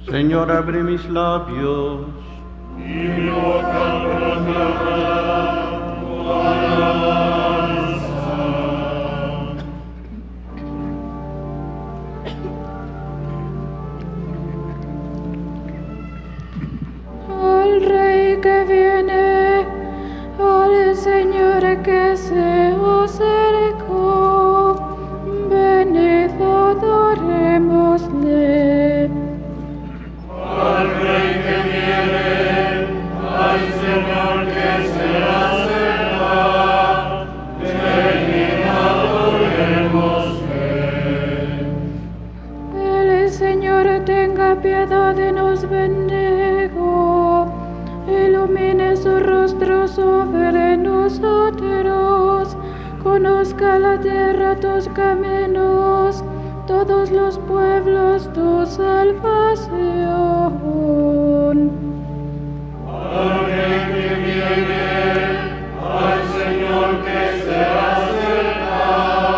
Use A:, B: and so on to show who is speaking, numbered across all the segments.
A: Señor, abre mis labios.
B: Y mi boca proclamará tu alabanza.
C: Al Rey que viene, al Señor que se acercó, venid adorémosle.
B: Al Rey que viene, al Señor que se acerca, venid adorémosle.
C: El Señor tenga piedad de nos bendigo, ilumine su rostro sobre nosotros, conozca la tierra tus caminos, todos los pueblos tu salvación.
B: Al Rey que viene, al Señor que se acerca,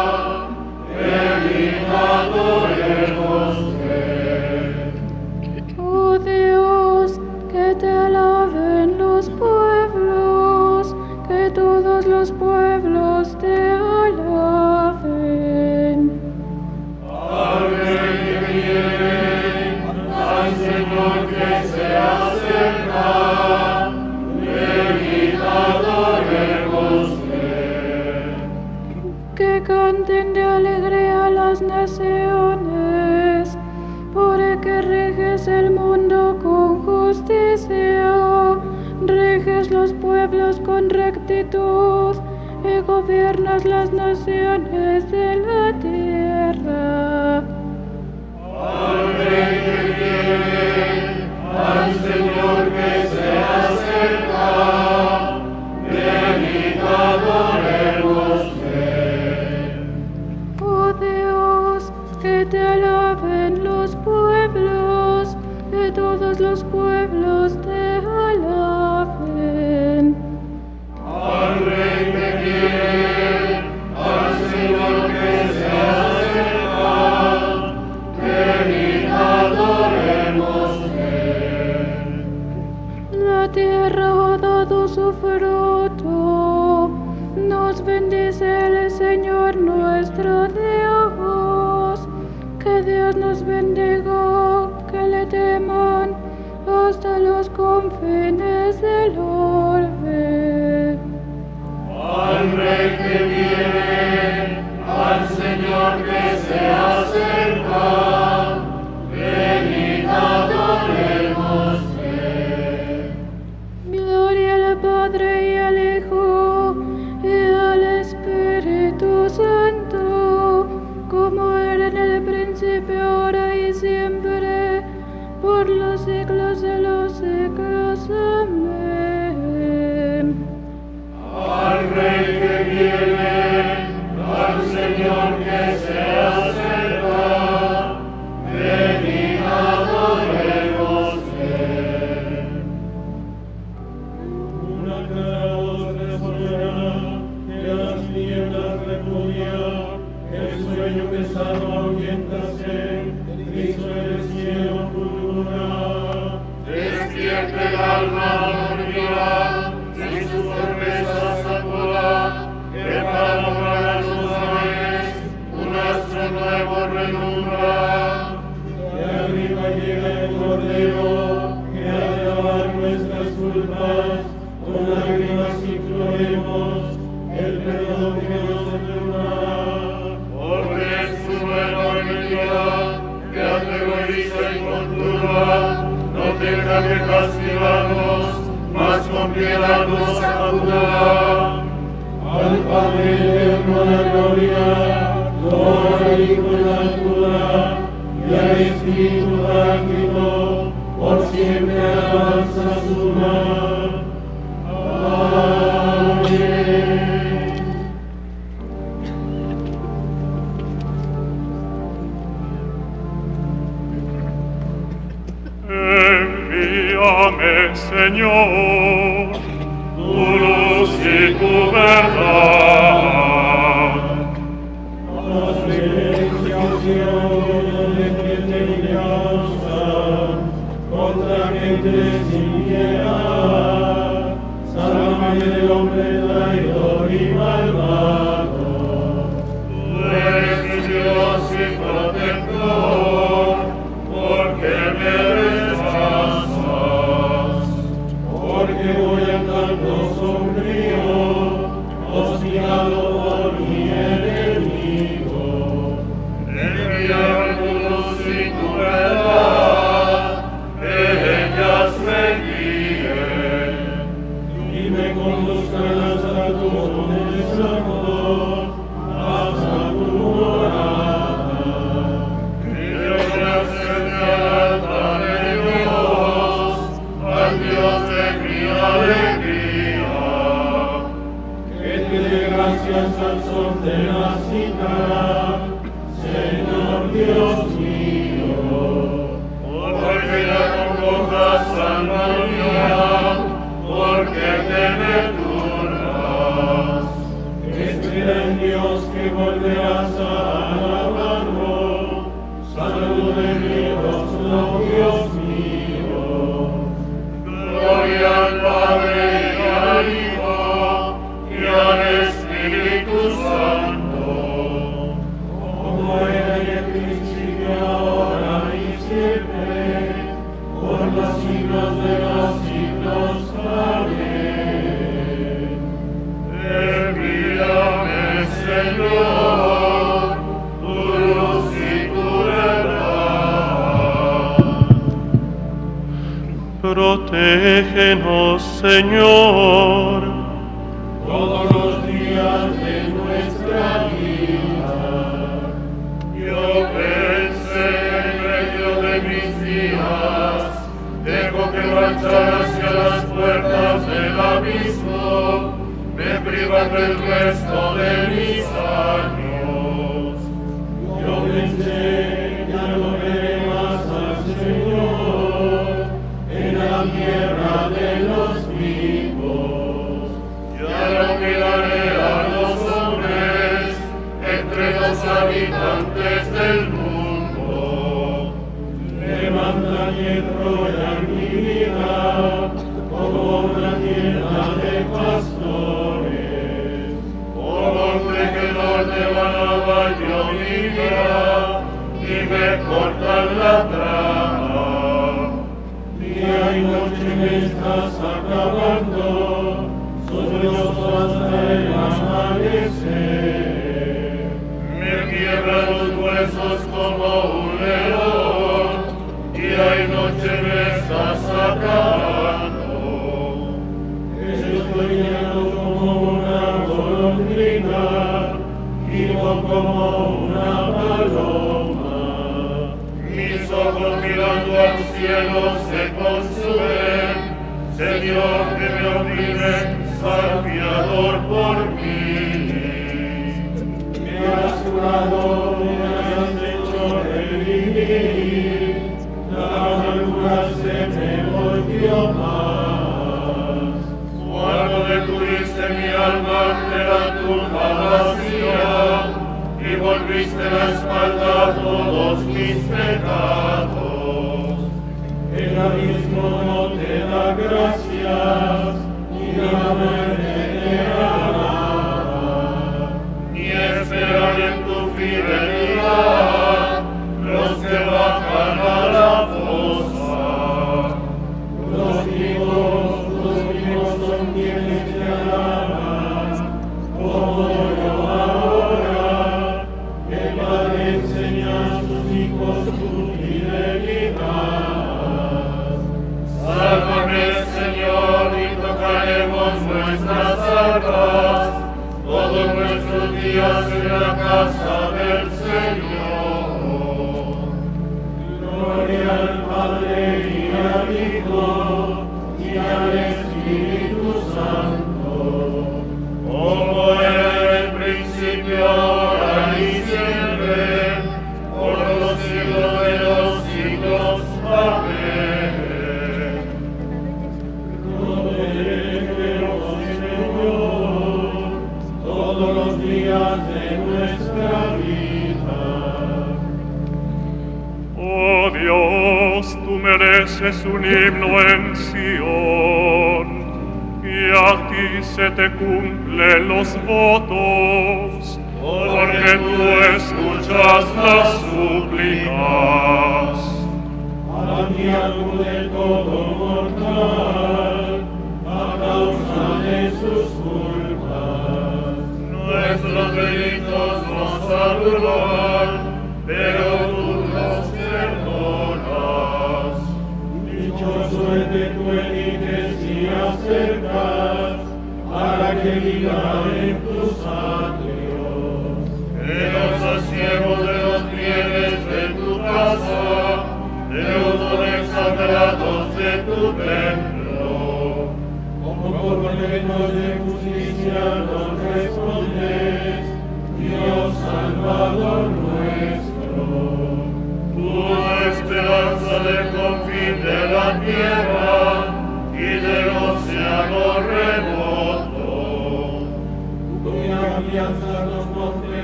B: venid adorémosle.
C: Oh Dios, que te alaben los pueblos, que todos los pueblos te alaben.
B: Al Rey que viene, al Señor que se acerca, venid adorémosle.
C: Que canten de alegría las naciones, porque riges el mundo con justicia, riges los pueblos con rectitud y gobiernas las naciones de la tierra.
B: Al Rey que viene, al Señor que se acerca, venid adorémosle.
C: Oh Dios, que te alaben los pueblos, que todos los pueblos te alaben.
B: Al Rey que viene, al Señor que se acerca, venid adorémosle.
C: La tierra ha dado su fruto, nos bendice el Señor nuestro Dios. Que Dios nos bendiga, que le teman hasta los confines del orbe.
B: Al Rey que viene, al Señor que se acerca, venid adorémosle.
C: Gloria al Padre y al Hijo y al Espíritu Santo, como era en el principio, ahora y siempre, por los siglos de los siglos. Amén.
B: Al Rey que viene, al Señor que se acerca, venid adorémosle. Una clara voz resonará, que las nieblas repudia, el sueño pesado ahuyéntase, Cristo en el cielo fulgura. Despierte el alma dormida, y sus sorpresas sacuda, que para nombrar a los aires un astro nuevo relumbra. De arriba llega el Cordero, que ha de lavar nuestras culpas, con lágrimas imploremos el perdón que nos perdonará. Porque es su nueva venida, que aterroriza y conturba, no tenga que castigarnos, mas con piedad nos acuda. Al Padre eterno la gloria, gloria al Hijo en la altura, y al Espíritu Santo, por siempre alabanza suma. Amén.
D: Envíame, Señor, tu luz y tu verdad.
B: Las reverencias y oraciones de concedas citar, Señor Dios mío. Porque la convocas, alma mía, porque te me turnas. Espera en Dios que volverás a alabarlo. Salud de mi rostro, Dios mío. Gloria al Padre y al Hijo y al Espíritu Santo, como era en el principio, ahora y siempre, por los siglos de los siglos. Amén. Envíame, Señor, tu luz y tu verdad.
A: Protégenos, Señor,
B: Todos los días de nuestra vida. Yo pensé en medio de mis días, dejo que marchar hacia las puertas del abismo, me privan del resto de mis años. Yo pensé, ya no veré más al Señor, en la tierra de los vivos. Ya no miraré a los hombres entre los habitantes del mundo. Levanta y enrolla mi vida como una tienda de pastores. Como un tejedor devanaba yo mi vida y me cortan la trama. Día y noche me estás acabando, soy hasta el amanecer. Me quiebran los huesos como un león, día y noche me estás acabando. Estoy lleno como una golondrina, vivo como una paloma. Mis ojos mirando al cielo se consumen, Señor, que me oprime, salviador por mí. Me has curado, me has hecho revivir, la amargura se me volvió más. Cuando detuviste mi alma de la tumba vacía y volviste la espalda a todos mis pecados. El abismo no te da gracias, ni la muerte te alaba. Ni esperan en tu fidelidad los que bajan a la fosa. Los vivos son quienes te alaban, como yo ahora. El Padre enseña a sus hijos tu fidelidad. Sálvame, Señor, y tocaremos nuestras arpas todos nuestros días en la casa del Señor. Gloria al Padre y al Hijo y al Espíritu Santo, como era en el principio, ahora y siempre, por los siglos de los siglos. Amén. Todos los días de nuestra vida.
D: Oh Dios, tú mereces un himno en Sion, y a ti se te cumplen los votos, porque tú escuchas las súplicas.
B: A ti acude todo mortal, a causa de sus culpas. Nuestros delitos nos abruman, pero tú los perdonas. Dichoso el que tú eliges y acercas, para que viva en tus atrios. Que los asiegos de los bienes de tu casa, de los dones sagrados de tu templo, como por proyectos de justicia nos respondes,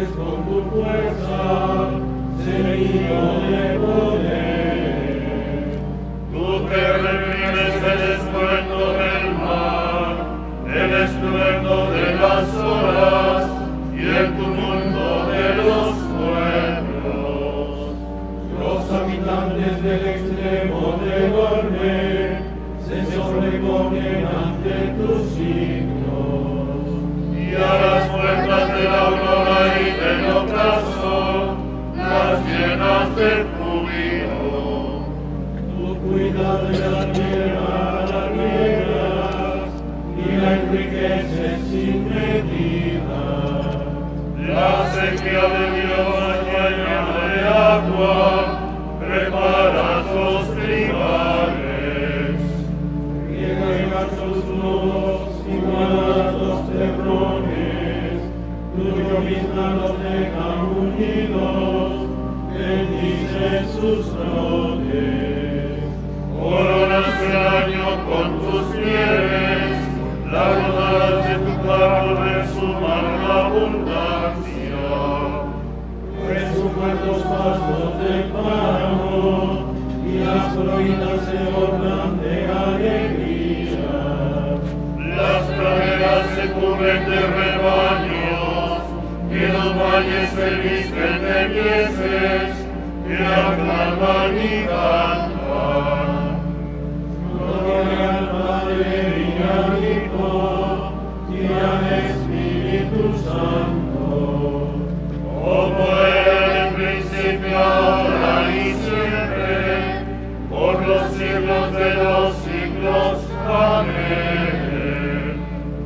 B: pues con tu fuerza, Señor de poder.
D: Tú que reprimes el estruendo del mar, el estruendo de las olas y el tumulto de los pueblos.
B: Los habitantes del extremo del orbe se sobreponen ante tus signos.
D: Y a las puertas de la aurora y del ocaso, las llenas de júbilo.
B: Tú cuidas de la tierra, la riegas y la enriqueces sin medida.
D: La sequía de Dios llena de agua, preparas los trigales.
B: Riegas sus nudos y guardas los terrones, tu llovizna los deja unidos, bendices sus brotes.
D: Coronas el año con tus nieves, la bondad de tu carro resuman la abundancia.
B: Resuman los pastos del páramo y las colinas se ornan de alegría.
D: Las praderas se cubren de rebaños y los valles se visten de mieses que aclaman y cantan.
B: Gloria al Padre y al Hijo y al Espíritu Santo.
D: Como era en el principio, ahora y siempre, por los siglos de los siglos. Amén.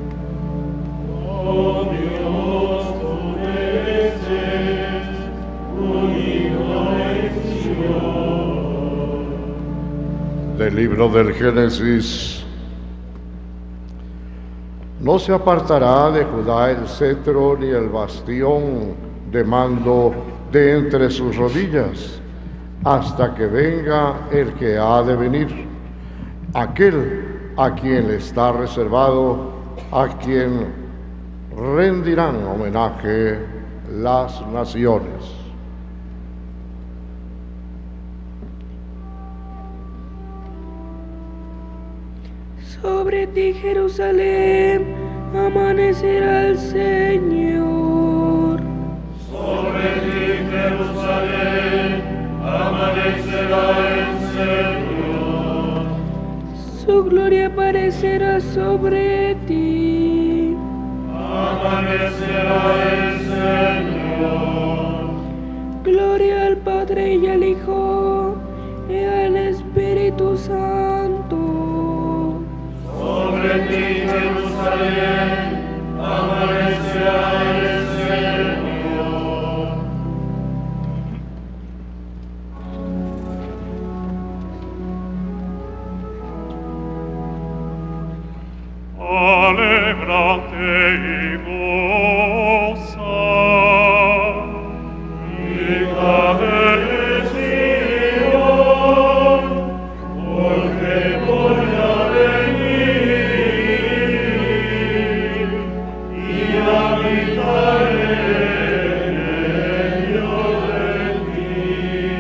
B: Oh Dios, tú mereces único en Sion.
E: Del libro del Génesis. No se apartará de Judá el cetro ni el bastión de mando de entre sus rodillas, hasta que venga el que ha de venir, aquel a quien le está reservado, a quien rendirán homenaje las naciones.
C: Sobre ti, Jerusalén, amanecerá el Señor.
D: Sobre ti, Jerusalén, amanecerá el Señor.
C: Su gloria aparecerá sobre ti.
D: Amanecerá el Señor.
C: Gloria al Padre y al Hijo y al Espíritu Santo.
D: Sobre ti, Jerusalén, amanecerá el Señor. Alégrate y goza, hija de Sion, porque voy a venir y habitaré en medio de ti,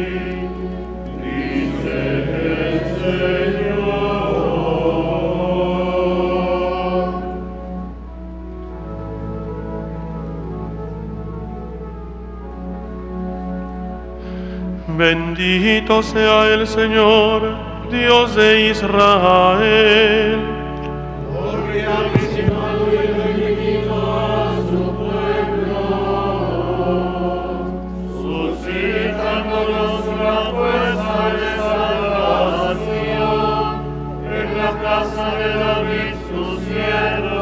D: dice el Señor. Bendito sea el Señor, Dios de Israel.
B: Porque ha visitado y redimido a su pueblo,
D: suscitándonos una fuerza de salvación en la casa de David su siervo.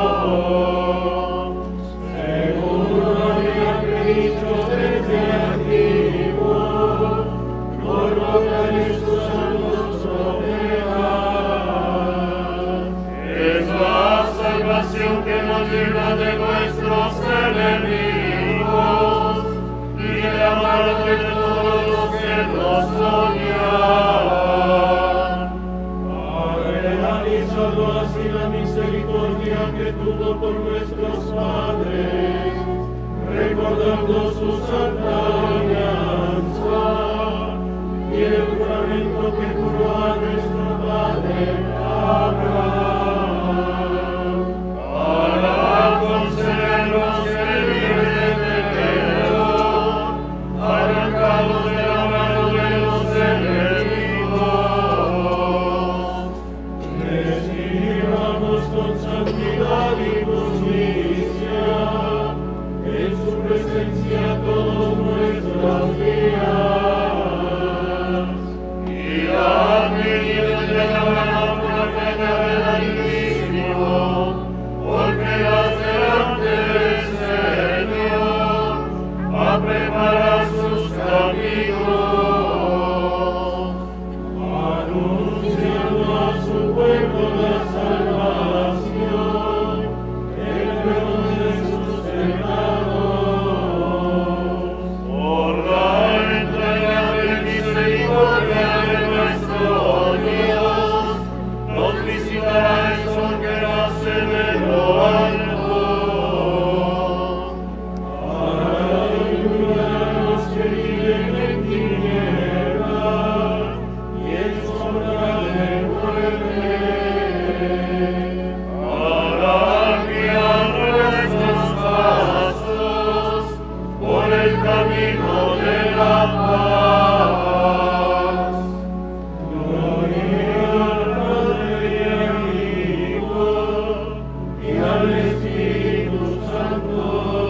B: según lo había predicho desde antiguo, por boca de sus santos profetas.
D: Es la salvación que nos libra de nuestros enemigos y de la mano de todos los que nos odian.
B: Ha realizado así la misericordia que tuvo por nuestros padres, recordando su santa alianza y el juramento que juró a nuestro padre Abraham,
D: para concedernos ser libres de pecado, arrancados de la mano de los enemigos.
B: recibamos con santidad y justicia en su presencia todos nuestros días.
D: Y admitidos de la mano profeta del Altísimo, porque las delante del Señor a preparar sus caminos.
B: Anunciando a su pueblo la salvación, el perdón de sus pecados.
D: Por la entrañable misericordia de nuestro Dios, nos visitará el sol que nace de lo alto.
B: Para iluminar a los que viven en tinieblas y en sombra de muerte.
D: Para guiar nuestros pasos por el camino de la paz.
B: Gloria al Padre y al Hijo y al Espíritu Santo,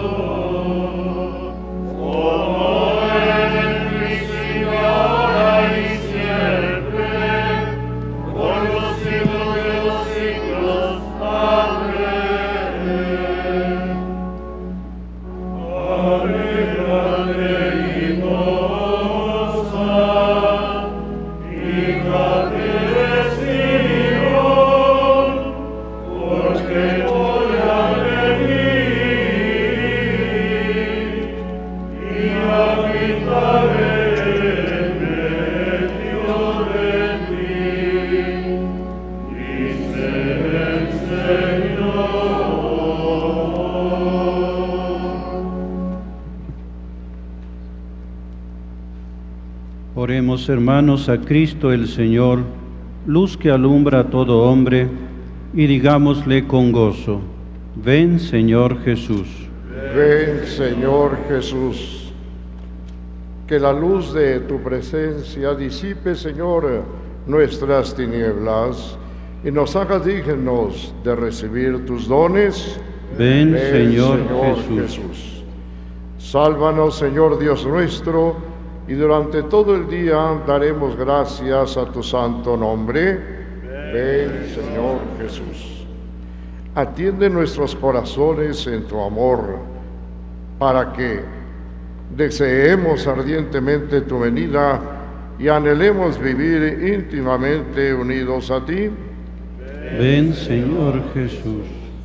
D: Como en el principio, ahora y siempre, por los siglos de los siglos. Amén.
B: Padre, Padre y Moza, hija de Sion, porque voy a venir y habitaré en medio de ti, dice el Señor.
F: Oremos, hermanos, a Cristo el Señor, luz que alumbra a todo hombre, y digámosle con gozo: ven, Señor Jesús.
E: Ven, Señor Jesús. Que la luz de tu presencia disipe, Señor, nuestras tinieblas y nos haga dignos de recibir tus dones.
F: Ven, Señor Jesús.
E: Sálvanos, Señor Dios nuestro, y durante todo el día daremos gracias a tu santo nombre. Ven, Señor Jesús. Atiende nuestros corazones en tu amor, para que deseemos ardientemente tu venida y anhelemos vivir íntimamente unidos a ti.
F: Ven, Señor Jesús.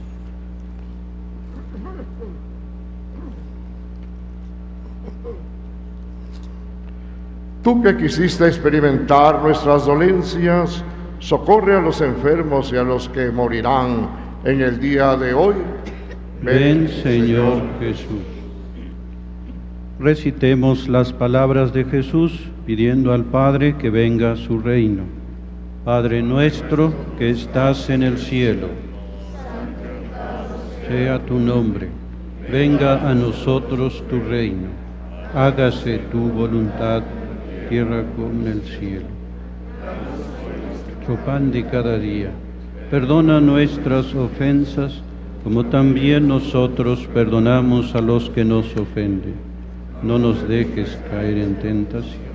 E: Tú que quisiste experimentar nuestras dolencias, socorre a los enfermos y a los que morirán en el día de hoy.
F: Ven, Señor Jesús. Recitemos las palabras de Jesús pidiendo al Padre que venga a su reino. Padre nuestro que estás en el cielo, sea tu nombre, venga a nosotros tu reino, hágase tu voluntad, tierra como en el cielo. Nuestro pan de cada día, perdona nuestras ofensas, como también nosotros perdonamos a los que nos ofenden. No nos dejes caer en tentación.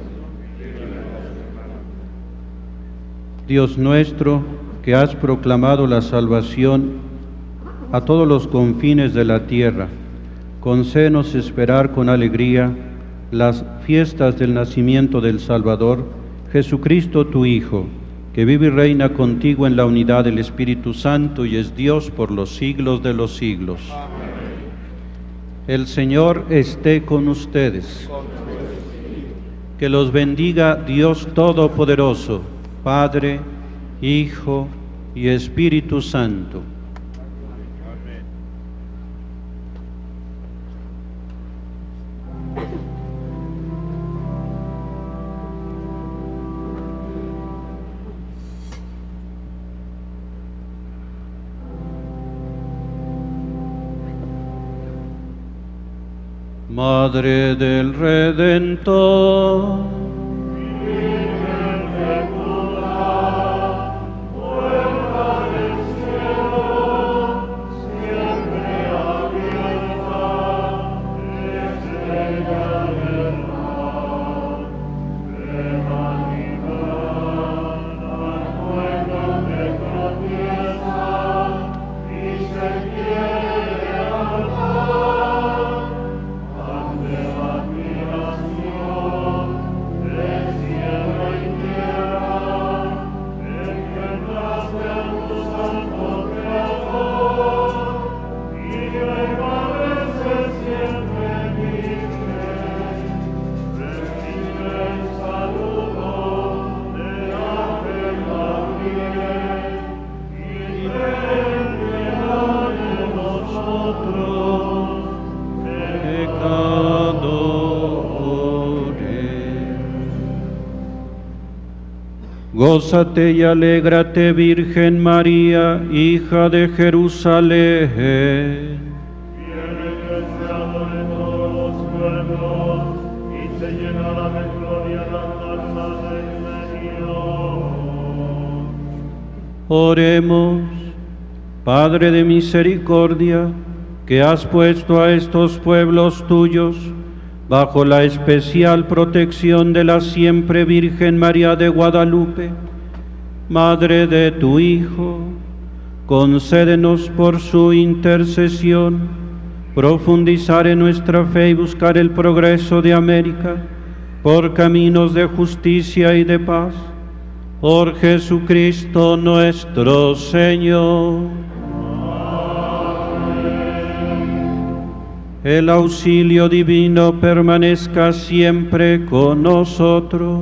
F: Dios nuestro, que has proclamado la salvación a todos los confines de la tierra, concédenos esperar con alegría las fiestas del nacimiento del Salvador, Jesucristo tu Hijo, que vive y reina contigo en la unidad del Espíritu Santo y es Dios por los siglos de los siglos. Amén. El Señor esté con ustedes. Que los bendiga Dios Todopoderoso, Padre, Hijo y Espíritu Santo. Madre del Redentor, gózate y alégrate, Virgen María, hija de Jerusalén.
B: Viene el deseado de todos los pueblos, y se llenará de gloria las almas del Señor.
F: Oremos, Padre de misericordia, que has puesto a estos pueblos tuyos bajo la especial protección de la siempre Virgen María de Guadalupe, Madre de tu Hijo, concédenos por su intercesión profundizar en nuestra fe y buscar el progreso de América por caminos de justicia y de paz. Por Jesucristo nuestro Señor. El auxilio divino permanezca siempre con nosotros.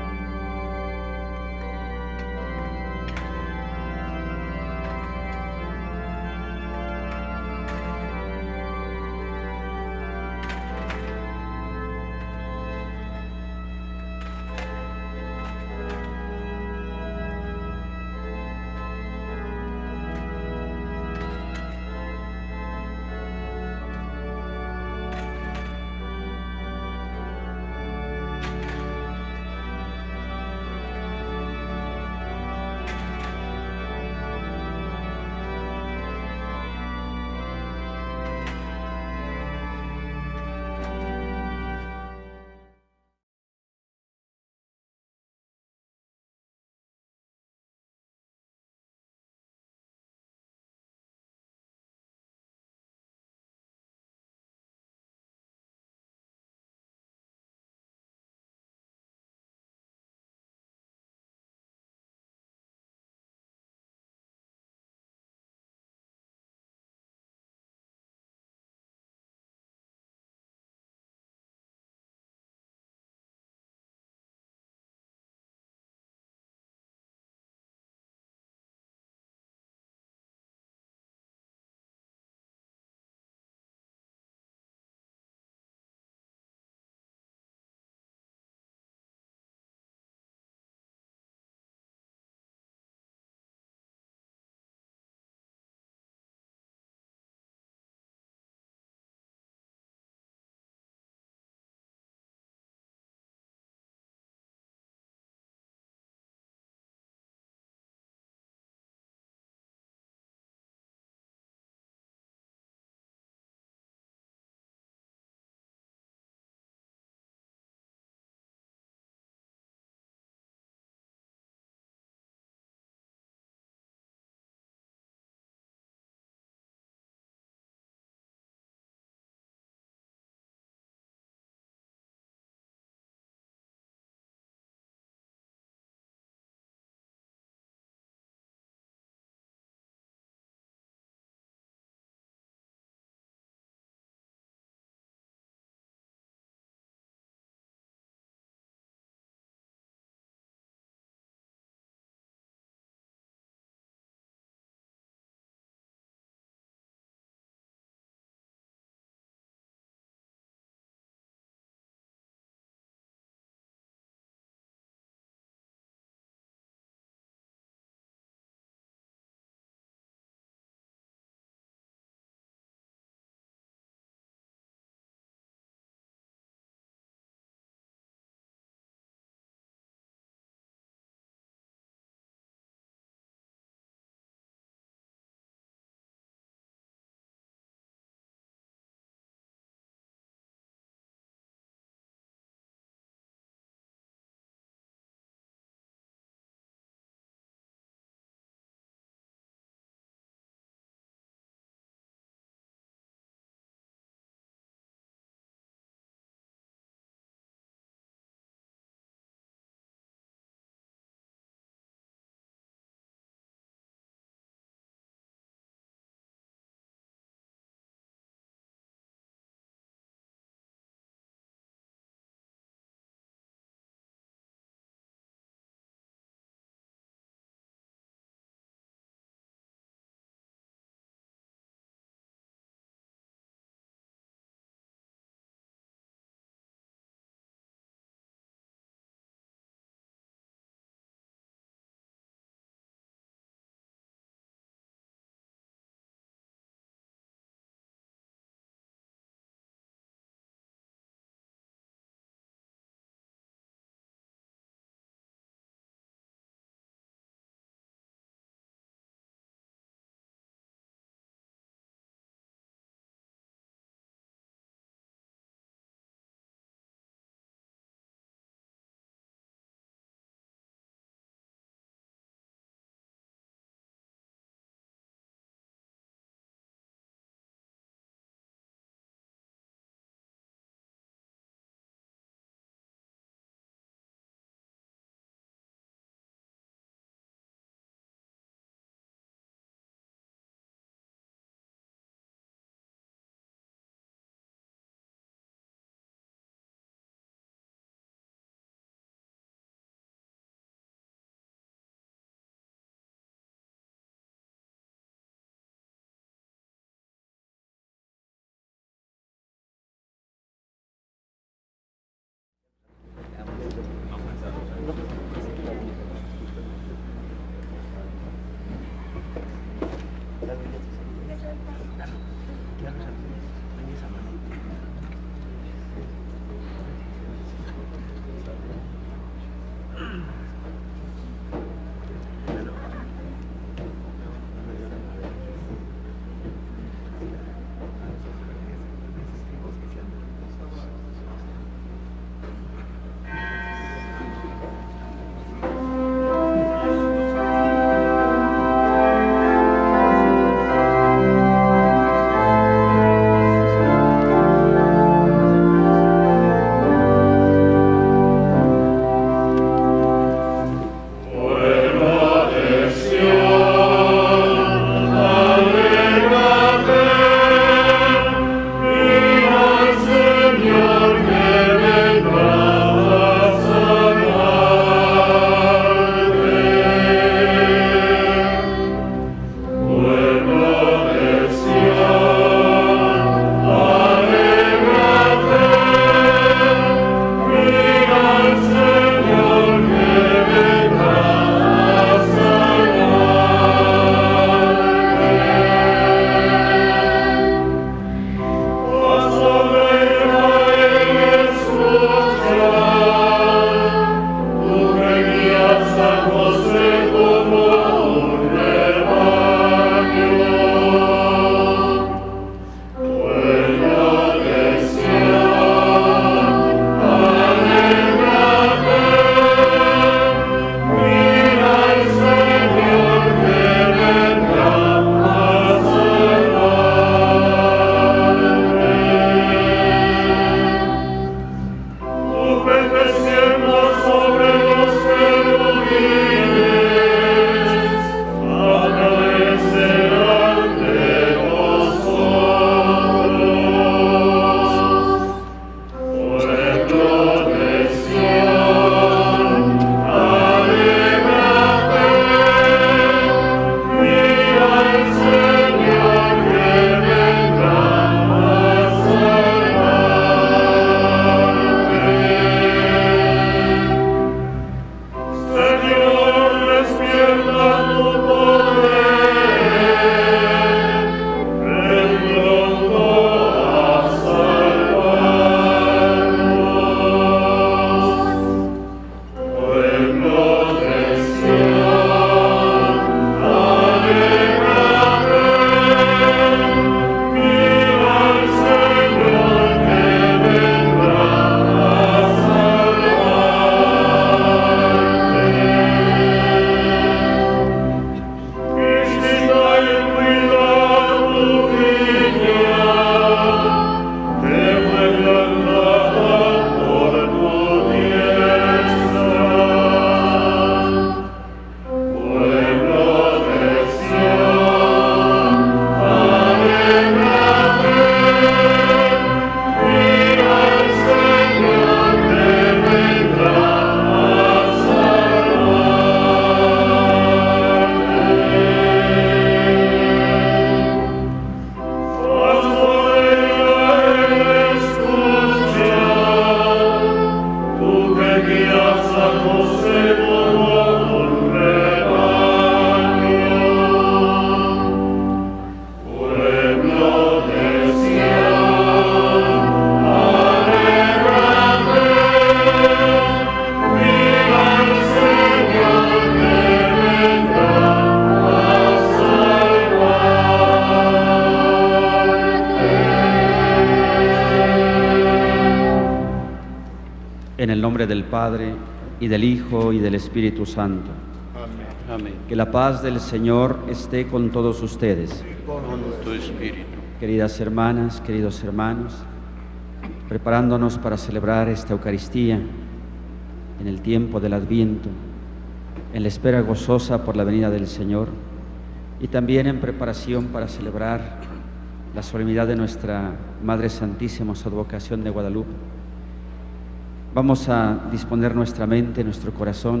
G: En el nombre del Padre, y del Hijo, y del Espíritu Santo.
F: Amén.
G: Que la paz del Señor esté con todos ustedes.
F: Con tu espíritu.
G: Queridas hermanas, queridos hermanos, preparándonos para celebrar esta Eucaristía en el tiempo del Adviento, en la espera gozosa por la venida del Señor, y también en preparación para celebrar la solemnidad de nuestra Madre Santísima Advocación de Guadalupe. Vamos a disponer nuestra mente, nuestro corazón.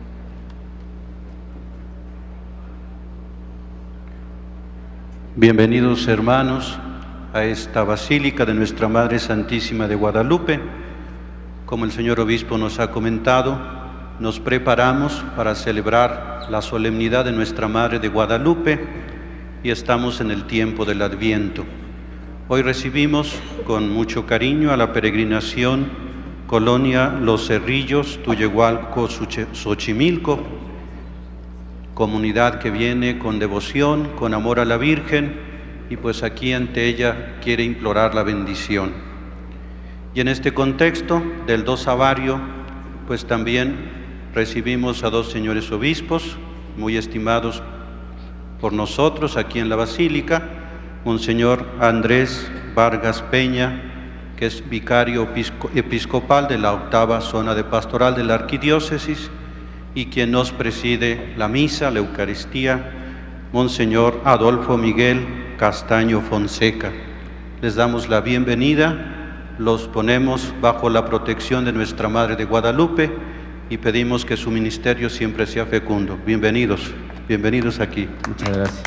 F: Bienvenidos, hermanos, a esta Basílica de nuestra Madre Santísima de Guadalupe. Como el señor obispo nos ha comentado, nos preparamos para celebrar la solemnidad de nuestra Madre de Guadalupe y estamos en el tiempo del Adviento. Hoy recibimos con mucho cariño a la peregrinación Colonia Los Cerrillos, Tuyehualco, Xochimilco, comunidad que viene con devoción, con amor a la Virgen, y pues aquí ante ella quiere implorar la bendición. Y en este contexto del dosavario, pues también recibimos a dos señores obispos, muy estimados por nosotros aquí en la Basílica, Monseñor Andrés Vargas Peña, que es vicario episcopal de la 8ª zona de pastoral de la Arquidiócesis, y quien nos preside la misa, la Eucaristía, Monseñor Adolfo Miguel Castaño Fonseca. Les damos la bienvenida, los ponemos bajo la protección de nuestra Madre de Guadalupe y pedimos que su ministerio siempre sea fecundo. Bienvenidos, bienvenidos aquí.
G: Muchas gracias.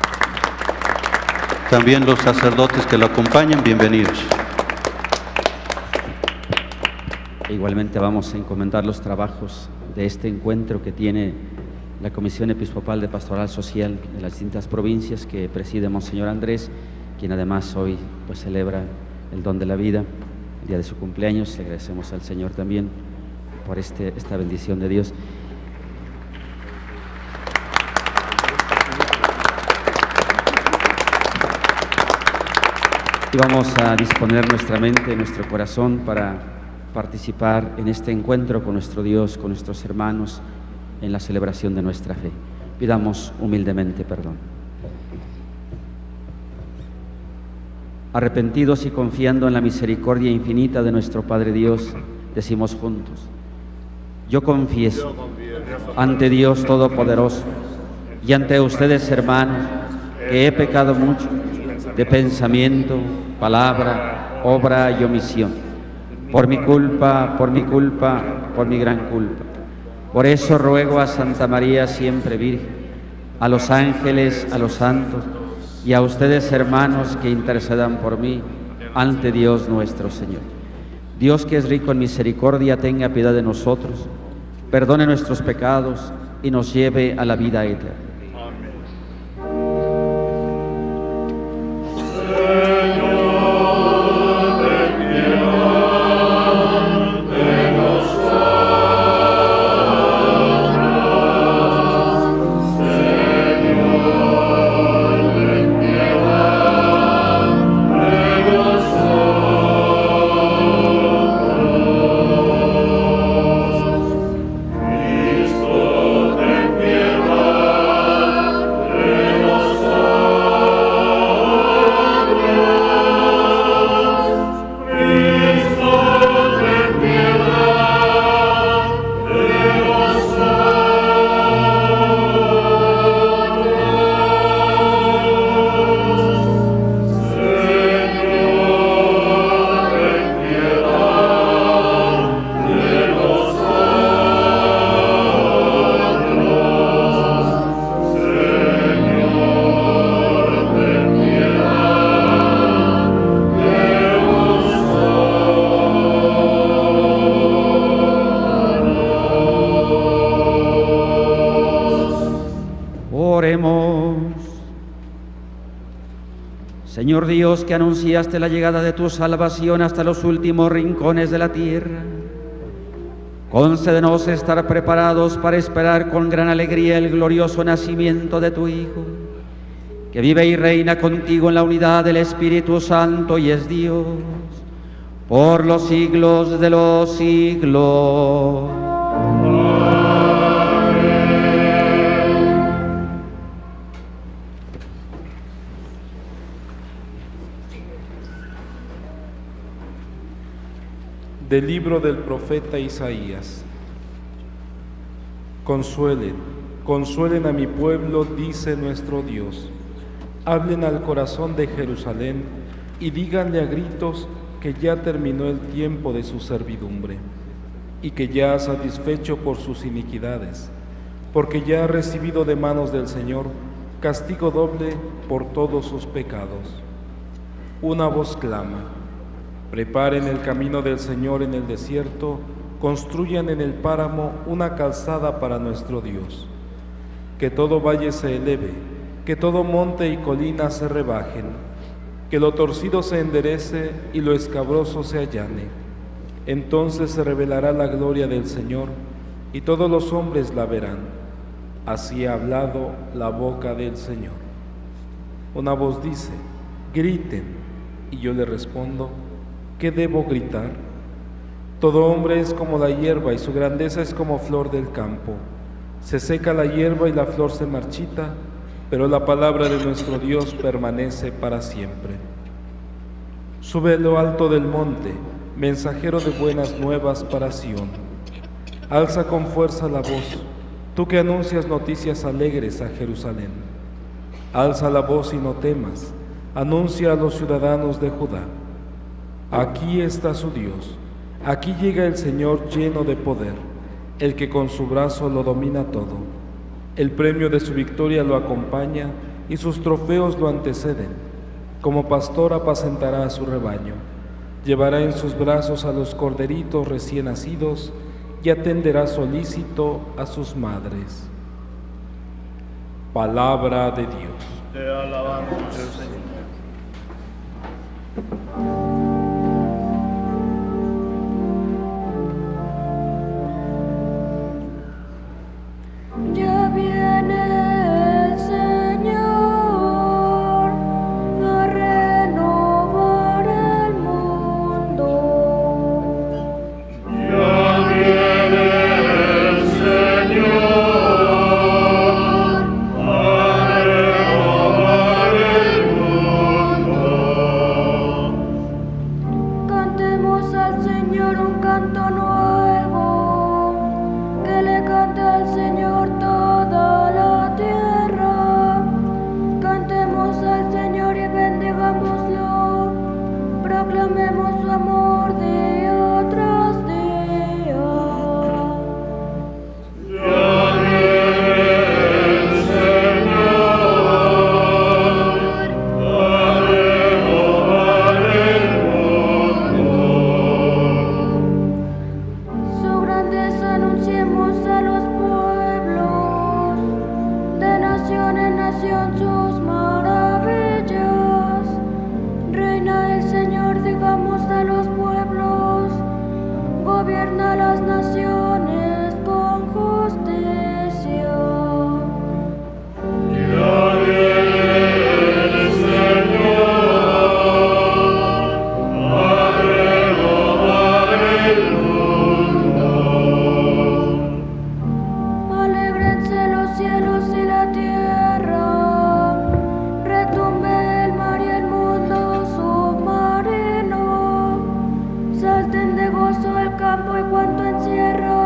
F: También los sacerdotes que lo acompañan, bienvenidos.
G: Igualmente vamos a encomendar los trabajos de este encuentro que tiene la Comisión Episcopal de Pastoral Social de las distintas provincias que preside Monseñor Andrés, quien además hoy pues celebra el don de la vida, el día de su cumpleaños. Le agradecemos al Señor también por esta bendición de Dios. Y vamos a disponer nuestra mente, nuestro corazón para participar en este encuentro con nuestro Dios, con nuestros hermanos, en la celebración de nuestra fe. Pidamos humildemente perdón. Arrepentidos y confiando en la misericordia infinita de nuestro Padre Dios, decimos juntos: yo confieso ante Dios Todopoderoso y ante ustedes, hermanos, que he pecado mucho de pensamiento, palabra, obra y omisión. Por mi culpa, por mi gran culpa. Por eso ruego a Santa María siempre Virgen, a los ángeles, a los santos y a ustedes, hermanos, que intercedan por mí ante Dios nuestro Señor. Dios, que es rico en misericordia, tenga piedad de nosotros, perdone nuestros pecados y nos lleve a la vida eterna. Señor Dios, que anunciaste la llegada de tu salvación hasta los últimos rincones de la tierra, concédenos estar preparados para esperar con gran alegría el glorioso nacimiento de tu Hijo, que vive y reina contigo en la unidad del Espíritu Santo y es Dios, por los siglos de los siglos.
H: Del libro del profeta Isaías. Consuelen, consuelen a mi pueblo, dice nuestro Dios. Hablen al corazón de Jerusalén y díganle a gritos que ya terminó el tiempo de su servidumbre y que ya ha satisfecho por sus iniquidades, porque ya ha recibido de manos del Señor castigo doble por todos sus pecados. Una voz clama: preparen el camino del Señor en el desierto, construyan en el páramo una calzada para nuestro Dios. Que todo valle se eleve, que todo monte y colina se rebajen, que lo torcido se enderece y lo escabroso se allane. Entonces se revelará la gloria del Señor, y todos los hombres la verán. Así ha hablado la boca del Señor. Una voz dice: griten, y yo le respondo: ¿qué debo gritar? Todo hombre es como la hierba y su grandeza es como flor del campo. Se seca la hierba y la flor se marchita, pero la palabra de nuestro Dios permanece para siempre. Sube a lo alto del monte, mensajero de buenas nuevas para Sión. Alza con fuerza la voz, tú que anuncias noticias alegres a Jerusalén. Alza la voz y no temas, anuncia a los ciudadanos de Judá. Aquí está su Dios, aquí llega el Señor lleno de poder, el que con su brazo lo domina todo. El premio de su victoria lo acompaña y sus trofeos lo anteceden. Como pastor apacentará a su rebaño, llevará en sus brazos a los corderitos recién nacidos y atenderá solícito a sus madres. Palabra de Dios.
A: Te alabamos, Señor.
C: Ya viene el Señor a renovar el mundo.
D: Ya viene el Señor a renovar el mundo.
C: Cantemos al Señor un canto nuevo, que le cante al Señor toda la tierra. Cantemos al Señor y bendigámoslo, proclamemos su amor día tras día.
D: Ya viene el Señor a renovar el mundo.
C: Su grandeza anunciemos a los pueblos, de nación en nación sus maravillas. Reina el Señor, digamos a los pueblos, gobierna las naciones con justicia.
D: Ya viene el Señor a renovar el mundo.
C: Alégrense los cielos y la tierra, retumbe el mar y el mundo submarino. Salten de gozo el campo y cuanto encierra,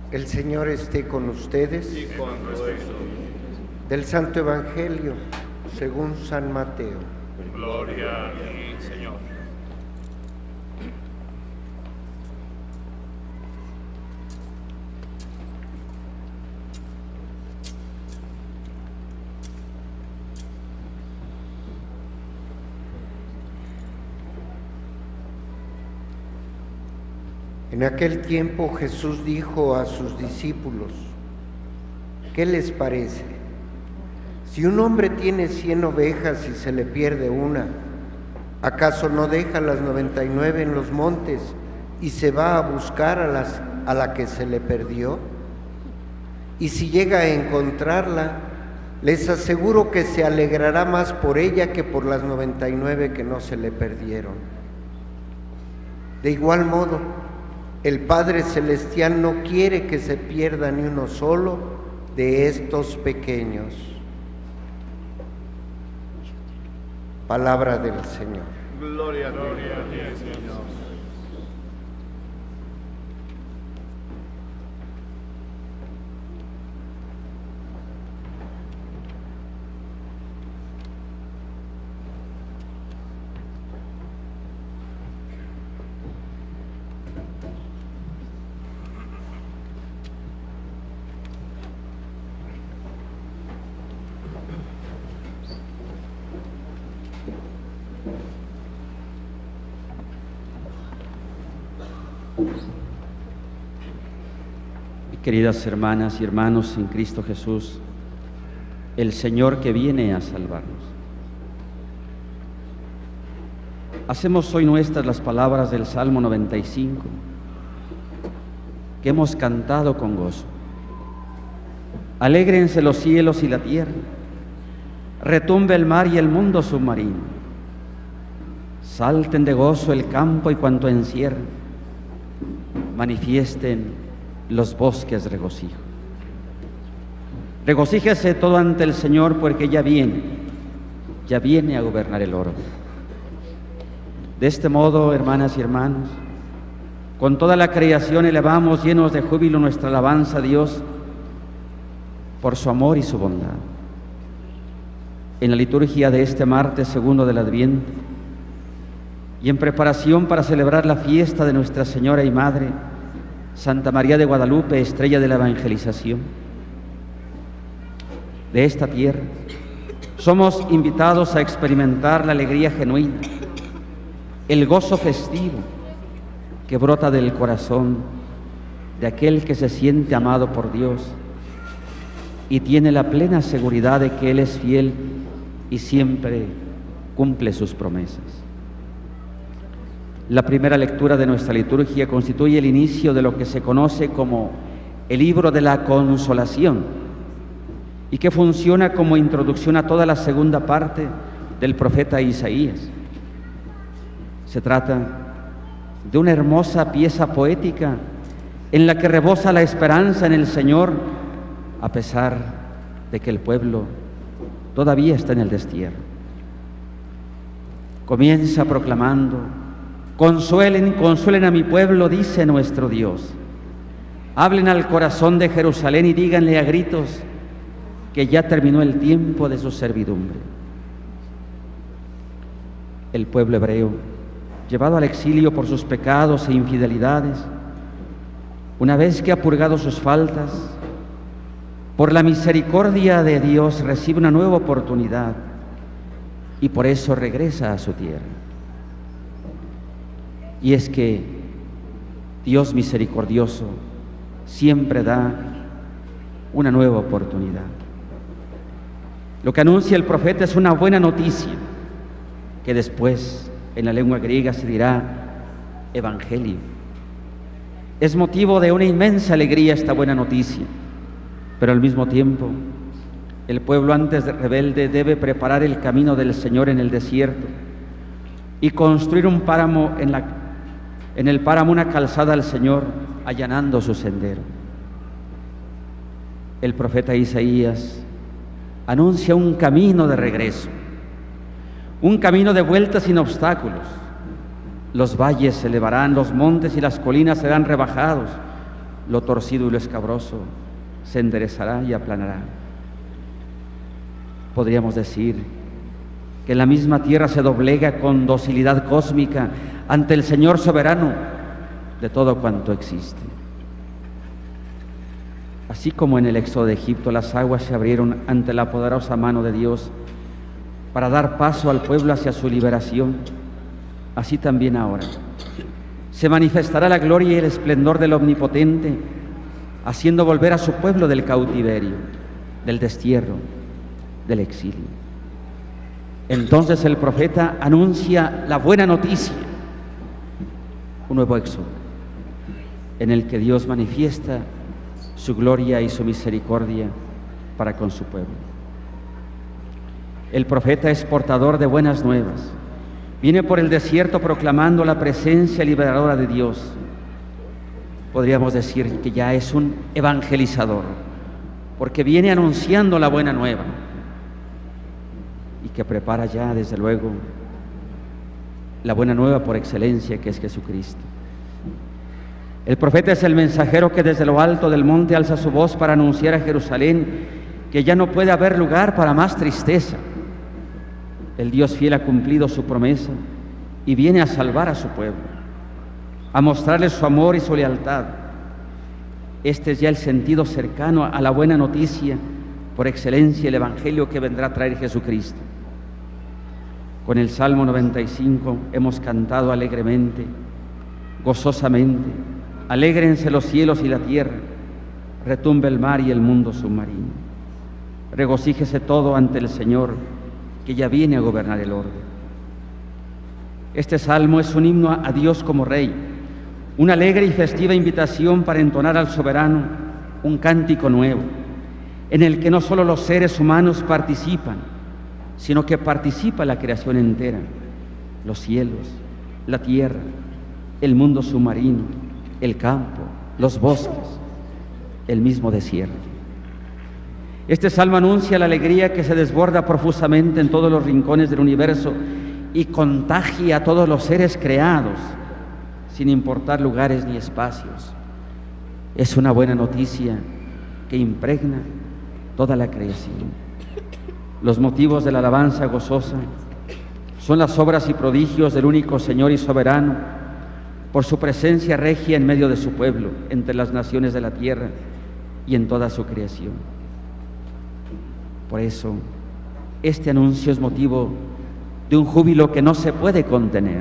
I: El Señor esté con ustedes.
A: Y con tu espíritu.
I: Del Santo Evangelio, según San Mateo.
A: Gloria a ti, Señor.
I: En aquel tiempo Jesús dijo a sus discípulos: ¿qué les parece? Si un hombre tiene 100 ovejas y se le pierde una, ¿acaso no deja las 99 en los montes y se va a buscar a la que se le perdió? Y si llega a encontrarla, les aseguro que se alegrará más por ella que por las 99 que no se le perdieron. De igual modo, el Padre Celestial no quiere que se pierda ni uno solo de estos pequeños. Palabra del Señor.
A: Gloria a ti, Señor.
G: Queridas hermanas y hermanos en Cristo Jesús, el Señor que viene a salvarnos. Hacemos hoy nuestras las palabras del Salmo 95, que hemos cantado con gozo. Alégrense los cielos y la tierra, retumbe el mar y el mundo submarino. Salten de gozo el campo y cuanto encierra, manifiesten los bosques regocijo. Regocíjese todo ante el Señor, porque ya viene a gobernar el orbe. De este modo, hermanas y hermanos, con toda la creación elevamos llenos de júbilo nuestra alabanza a Dios por su amor y su bondad. En la liturgia de este martes segundo del Adviento y en preparación para celebrar la fiesta de Nuestra Señora y Madre, Santa María de Guadalupe, estrella de la evangelización de esta tierra, somos invitados a experimentar la alegría genuina, el gozo festivo que brota del corazón de aquel que se siente amado por Dios y tiene la plena seguridad de que Él es fiel y siempre cumple sus promesas. La primera lectura de nuestra liturgia constituye el inicio de lo que se conoce como el libro de la consolación y que funciona como introducción a toda la segunda parte del profeta Isaías. Se trata de una hermosa pieza poética en la que rebosa la esperanza en el Señor, a pesar de que el pueblo todavía está en el destierro. Comienza proclamando: consuelen, consuelen a mi pueblo, dice nuestro Dios. Hablen al corazón de Jerusalén y díganle a gritos que ya terminó el tiempo de su servidumbre. El pueblo hebreo, llevado al exilio por sus pecados e infidelidades, una vez que ha purgado sus faltas, por la misericordia de Dios recibe una nueva oportunidad y por eso regresa a su tierra. Y es que Dios misericordioso siempre da una nueva oportunidad. Lo que anuncia el profeta es una buena noticia, que después en la lengua griega se dirá evangelio. Es motivo de una inmensa alegría esta buena noticia, pero al mismo tiempo el pueblo antes de rebelde debe preparar el camino del Señor en el desierto y construir un páramo en el páramo una calzada al Señor, allanando su sendero. El profeta Isaías anuncia un camino de regreso, un camino de vuelta sin obstáculos. Los valles se elevarán, los montes y las colinas serán rebajados, lo torcido y lo escabroso se enderezará y aplanará. Podríamos decir que la misma tierra se doblega con docilidad cósmica ante el Señor soberano de todo cuanto existe. Así como en el éxodo de Egipto las aguas se abrieron ante la poderosa mano de Dios para dar paso al pueblo hacia su liberación, así también ahora se manifestará la gloria y el esplendor del Omnipotente, haciendo volver a su pueblo del cautiverio, del destierro, del exilio. Entonces el profeta anuncia la buena noticia, un nuevo éxodo, en el que Dios manifiesta su gloria y su misericordia para con su pueblo. El profeta es portador de buenas nuevas. Viene por el desierto proclamando la presencia liberadora de Dios. Podríamos decir que ya es un evangelizador, porque viene anunciando la buena nueva y que prepara ya, desde luego, la buena nueva por excelencia, que es Jesucristo. El profeta es el mensajero que desde lo alto del monte alza su voz para anunciar a Jerusalén que ya no puede haber lugar para más tristeza. El Dios fiel ha cumplido su promesa y viene a salvar a su pueblo, a mostrarles su amor y su lealtad. Este es ya el sentido cercano a la buena noticia, por excelencia el Evangelio que vendrá a traer Jesucristo. Con el Salmo 95 hemos cantado alegremente, gozosamente: alégrense los cielos y la tierra, retumbe el mar y el mundo submarino. Regocíjese todo ante el Señor, que ya viene a gobernar el orden. Este salmo es un himno a Dios como Rey, una alegre y festiva invitación para entonar al soberano un cántico nuevo, en el que no solo los seres humanos participan, sino que participa la creación entera, los cielos, la tierra, el mundo submarino, el campo, los bosques, el mismo desierto. Este salmo anuncia la alegría que se desborda profusamente en todos los rincones del universo y contagia a todos los seres creados, sin importar lugares ni espacios. Es una buena noticia que impregna toda la creación. Los motivos de la alabanza gozosa son las obras y prodigios del único Señor y soberano, por su presencia regia en medio de su pueblo, entre las naciones de la tierra y en toda su creación. Por eso, este anuncio es motivo de un júbilo que no se puede contener,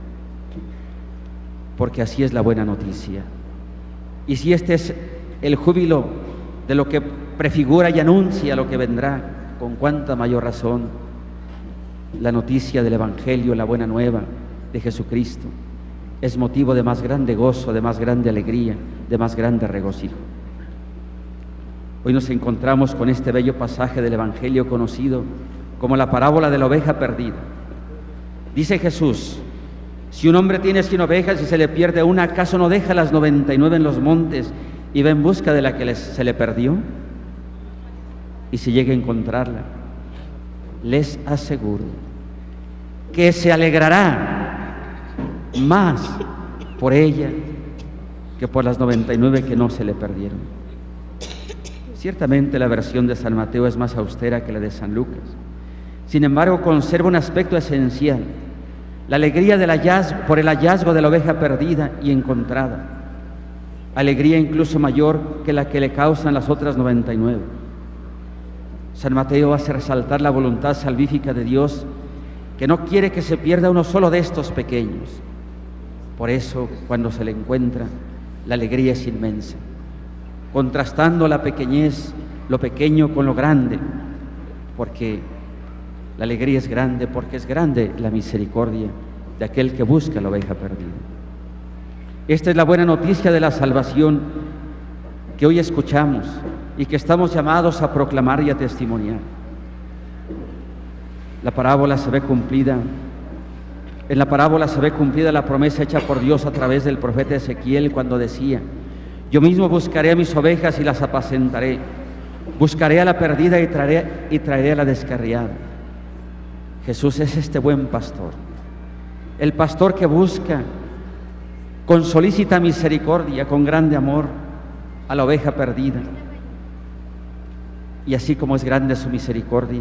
G: porque así es la buena noticia. Y si este es el júbilo de lo que prefigura y anuncia lo que vendrá, con cuánta mayor razón la noticia del Evangelio, la buena nueva de Jesucristo, es motivo de más grande gozo, de más grande alegría, de más grande regocijo. Hoy nos encontramos con este bello pasaje del Evangelio conocido como la parábola de la oveja perdida. Dice Jesús: si un hombre tiene 100 ovejas y se le pierde una, ¿acaso no deja las 99 en los montes y va en busca de la que se le perdió? Y si llega a encontrarla, les aseguro que se alegrará más por ella que por las 99 que no se le perdieron. Ciertamente la versión de San Mateo es más austera que la de San Lucas. Sin embargo, conserva un aspecto esencial: la alegría por el hallazgo de la oveja perdida y encontrada. Alegría incluso mayor que la que le causan las otras 99. San Mateo hace resaltar la voluntad salvífica de Dios, que no quiere que se pierda uno solo de estos pequeños. Por eso, cuando se le encuentra, la alegría es inmensa, contrastando la pequeñez, lo pequeño con lo grande, porque la alegría es grande, porque es grande la misericordia de aquel que busca la oveja perdida. Esta es la buena noticia de la salvación que hoy escuchamos y que estamos llamados a proclamar y a testimoniar. En la parábola se ve cumplida la promesa hecha por Dios a través del profeta Ezequiel, cuando decía: yo mismo buscaré a mis ovejas y las apacentaré, buscaré a la perdida y traeré a la descarriada. Jesús es este buen pastor, el pastor que busca con solícita misericordia, con grande amor, a la oveja perdida. Y así como es grande su misericordia,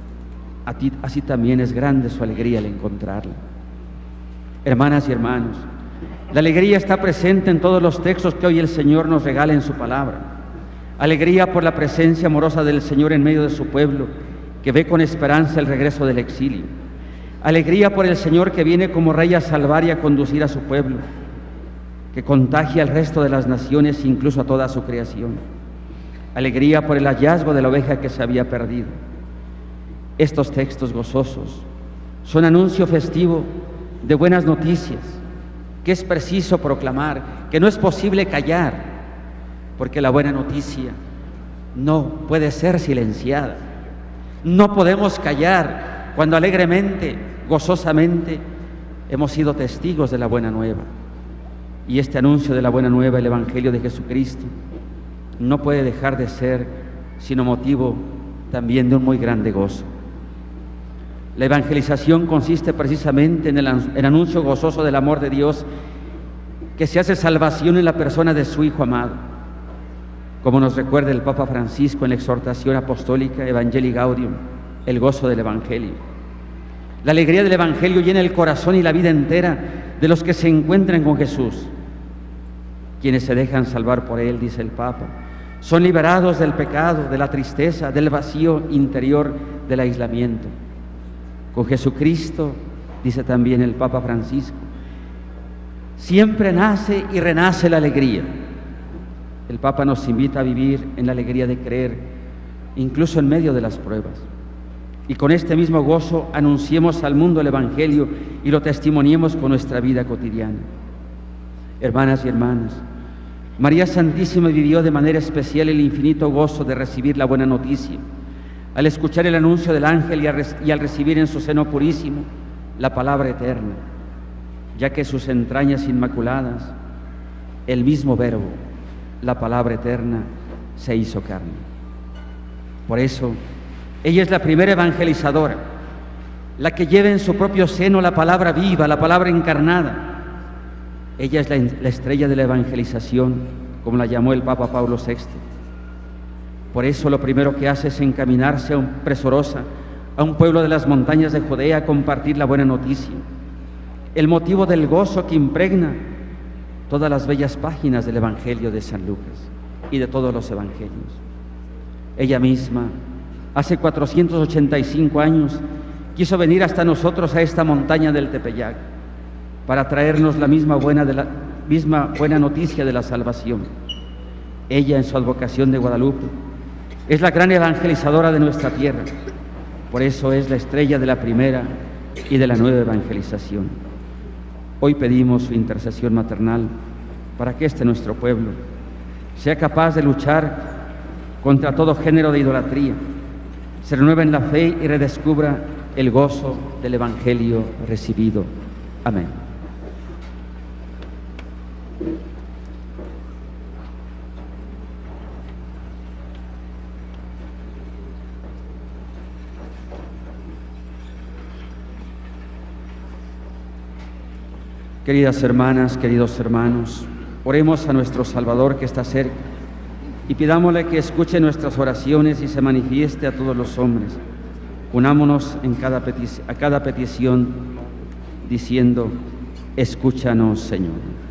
G: así también es grande su alegría al encontrarla. Hermanas y hermanos, la alegría está presente en todos los textos que hoy el Señor nos regala en su palabra. Alegría por la presencia amorosa del Señor en medio de su pueblo, que ve con esperanza el regreso del exilio. Alegría por el Señor que viene como Rey a salvar y a conducir a su pueblo, que contagia al resto de las naciones, incluso a toda su creación. Alegría por el hallazgo de la oveja que se había perdido. Estos textos gozosos son anuncio festivo de buenas noticias, que es preciso proclamar, que no es posible callar, porque la buena noticia no puede ser silenciada. No podemos callar cuando alegremente, gozosamente, hemos sido testigos de la buena nueva. Y este anuncio de la buena nueva, el Evangelio de Jesucristo, no puede dejar de ser sino motivo también de un muy grande gozo. La evangelización consiste precisamente en el anuncio gozoso del amor de Dios, que se hace salvación en la persona de su Hijo amado, como nos recuerda el Papa Francisco en la exhortación apostólica Evangelii Gaudium, el gozo del Evangelio. La alegría del Evangelio llena el corazón y la vida entera de los que se encuentran con Jesús. Quienes se dejan salvar por Él, dice el Papa, son liberados del pecado, de la tristeza, del vacío interior, del aislamiento. Con Jesucristo, dice también el Papa Francisco, siempre nace y renace la alegría. El Papa nos invita a vivir en la alegría de creer, incluso en medio de las pruebas. Y con este mismo gozo anunciemos al mundo el Evangelio y lo testimoniemos con nuestra vida cotidiana. Hermanas y hermanos, María Santísima vivió de manera especial el infinito gozo de recibir la buena noticia, al escuchar el anuncio del ángel y al recibir en su seno purísimo la palabra eterna, ya que sus entrañas inmaculadas, el mismo Verbo, la palabra eterna, se hizo carne. Por eso, ella es la primera evangelizadora, la que lleva en su propio seno la palabra viva, la palabra encarnada. Ella es la estrella de la evangelización, como la llamó el Papa Pablo VI. Por eso lo primero que hace es encaminarse presurosa a un pueblo de las montañas de Judea a compartir la buena noticia, el motivo del gozo que impregna todas las bellas páginas del Evangelio de San Lucas y de todos los evangelios. Ella misma, hace 485 años, quiso venir hasta nosotros a esta montaña del Tepeyac para traernos la misma buena noticia de la salvación. Ella, en su advocación de Guadalupe, es la gran evangelizadora de nuestra tierra. Por eso es la estrella de la primera y de la nueva evangelización. Hoy pedimos su intercesión maternal para que nuestro pueblo sea capaz de luchar contra todo género de idolatría, se renueve en la fe y redescubra el gozo del Evangelio recibido. Amén. Queridas hermanas, queridos hermanos, oremos a nuestro Salvador que está cerca y pidámosle que escuche nuestras oraciones y se manifieste a todos los hombres. Unámonos a cada petición diciendo: escúchanos, Señor.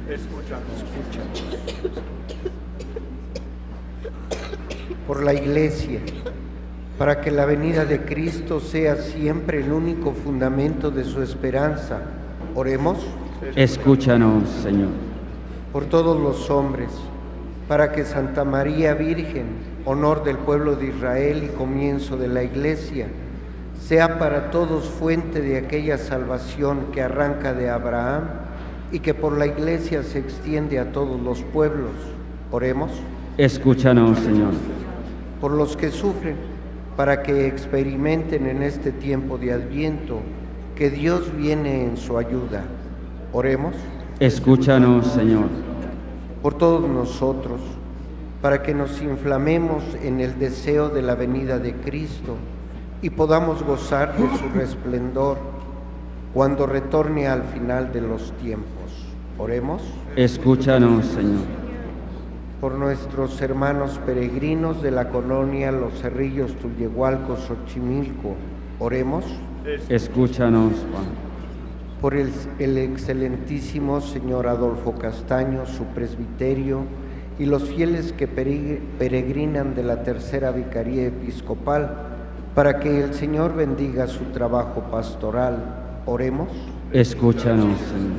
I: Por la Iglesia, para que la venida de Cristo sea siempre el único fundamento de su esperanza, oremos.
G: Escúchanos, Señor.
I: Por todos los hombres, para que Santa María Virgen, honor del pueblo de Israel y comienzo de la Iglesia, sea para todos fuente de aquella salvación que arranca de Abraham y que por la Iglesia se extiende a todos los pueblos. Oremos.
G: Escúchanos, Señor.
I: Por los que sufren, para que experimenten en este tiempo de Adviento que Dios viene en su ayuda. Oremos.
G: Escúchanos, Señor.
I: Por todos nosotros, para que nos inflamemos en el deseo de la venida de Cristo y podamos gozar de su resplendor cuando retorne al final de los tiempos. Oremos.
G: Escúchanos, Señor.
I: por nuestros hermanos peregrinos de la colonia Los Cerrillos, Tulyehualco, Xochimilco. Oremos.
G: Escúchanos, Juan.
I: Por el excelentísimo señor Adolfo Castaño, su presbiterio, y los fieles que peregrinan de la Tercera Vicaría Episcopal, para que el Señor bendiga su trabajo pastoral. Oremos.
G: Escúchanos, Señor.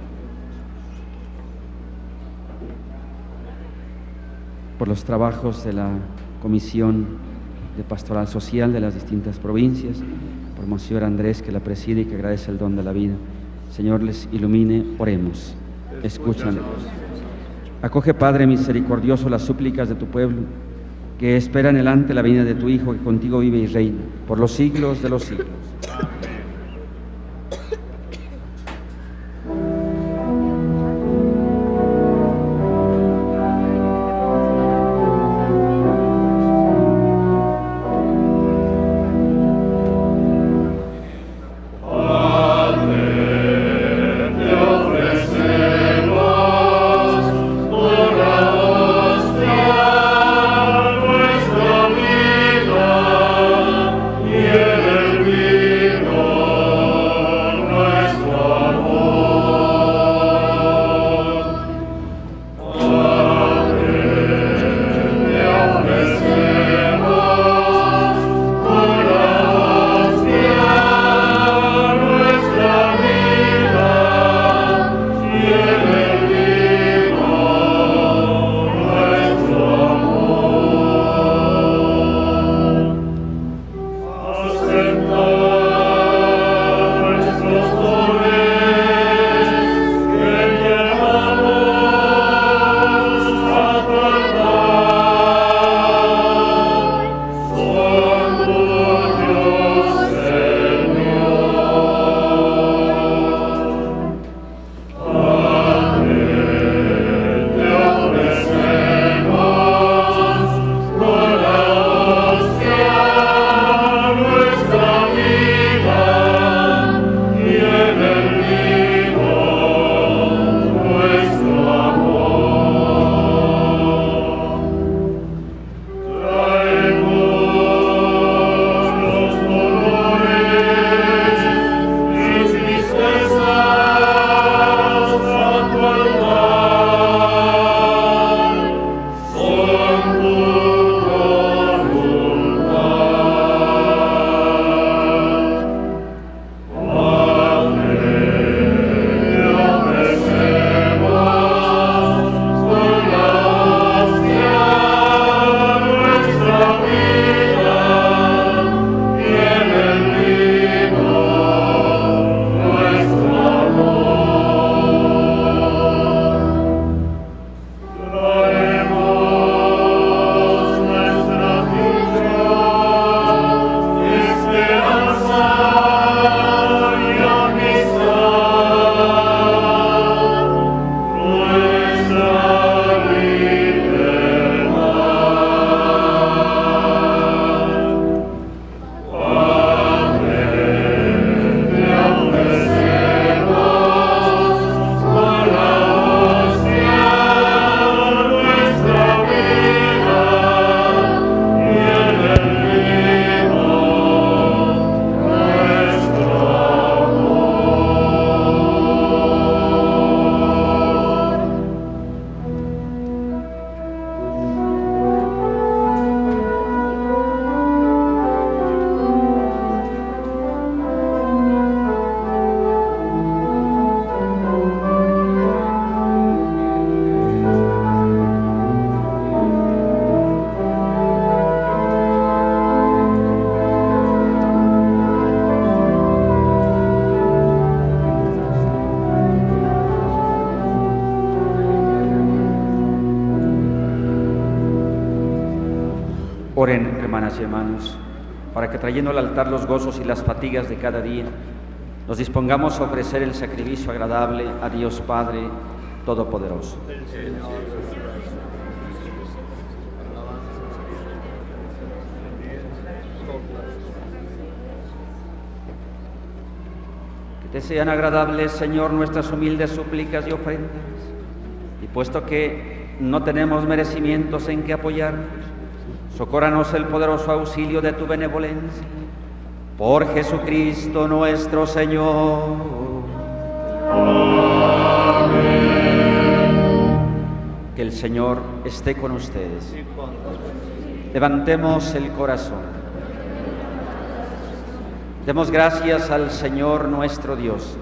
G: Por los trabajos de la Comisión de Pastoral Social de las distintas provincias, por Monseñor Andrés, que la preside y que agradece el don de la vida. Señor, les ilumine. Oremos. Escúchanos. Acoge, Padre misericordioso, las súplicas de tu pueblo, que espera anhelante la venida de tu Hijo, que contigo vive y reina por los siglos de los siglos. Oren, hermanas y hermanos, para que trayendo al altar los gozos y las fatigas de cada día, nos dispongamos a ofrecer el sacrificio agradable a Dios Padre Todopoderoso. Que te sean agradables, Señor, nuestras humildes súplicas y ofrendas, y puesto que no tenemos merecimientos en que apoyarnos, socórranos el poderoso auxilio de tu benevolencia. Por Jesucristo nuestro Señor. Que el Señor esté con ustedes. Levantemos el corazón. Demos gracias al Señor nuestro Dios.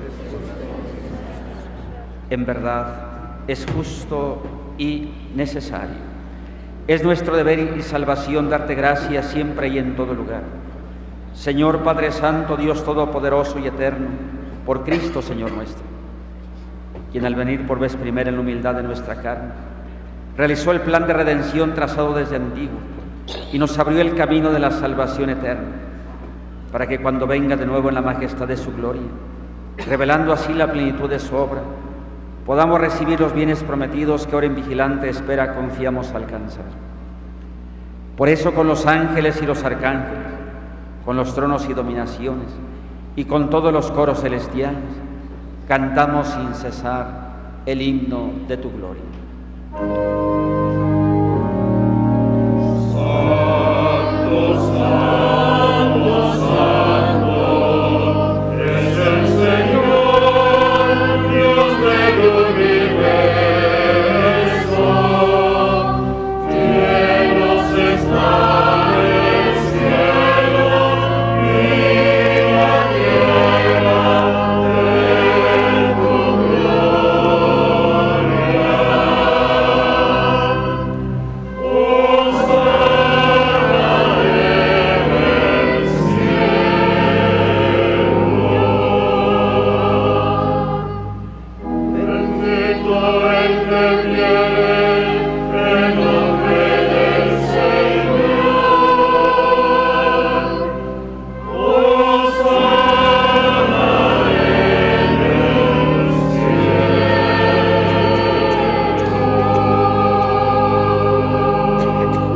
G: En verdad, es justo y necesario. Es nuestro deber y salvación darte gracias siempre y en todo lugar. Señor Padre Santo, Dios Todopoderoso y Eterno, por Cristo, Señor nuestro, quien al venir por vez primera en la humildad de nuestra carne, realizó el plan de redención trazado desde antiguo y nos abrió el camino de la salvación eterna, para que cuando venga de nuevo en la majestad de su gloria, revelando así la plenitud de su obra, podamos recibir los bienes prometidos que ahora en vigilante espera confiamos alcanzar. Por eso con los ángeles y los arcángeles, con los tronos y dominaciones, y con todos los coros celestiales, cantamos sin cesar el himno de tu gloria.
D: Santo, santo, santo, es el Señor, Dios del universo. Cielos están el cielo y la tierra de tu gloria. Hosana en el cielo. Bendito el que viene en nombre del Señor. Hosana en el cielo.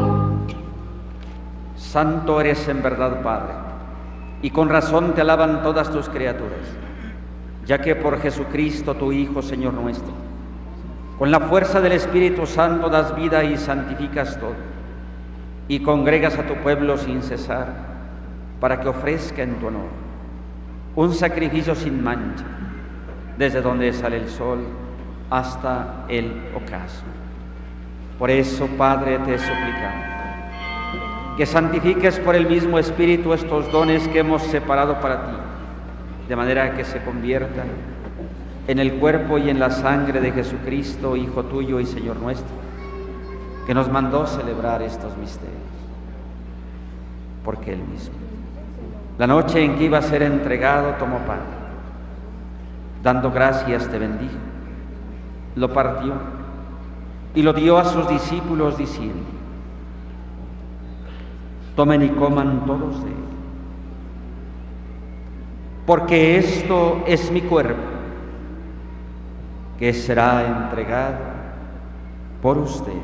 G: Santo eres en verdad, Padre, y con razón te alaban todas tus criaturas, ya que por Jesucristo, tu Hijo, Señor nuestro, con la fuerza del Espíritu Santo das vida y santificas todo, y congregas a tu pueblo sin cesar, para que ofrezca en tu honor un sacrificio sin mancha, desde donde sale el sol hasta el ocaso. Por eso, Padre, te suplicamos que santifiques por el mismo Espíritu estos dones que hemos separado para ti, de manera que se conviertan en el cuerpo y en la sangre de Jesucristo, Hijo tuyo y Señor nuestro, que nos mandó celebrar estos misterios. Porque Él mismo, la noche en que iba a ser entregado, tomó pan, dando gracias te bendijo, lo partió y lo dio a sus discípulos diciendo: tomen y coman todos de él, porque esto es mi cuerpo, que será entregado por usted.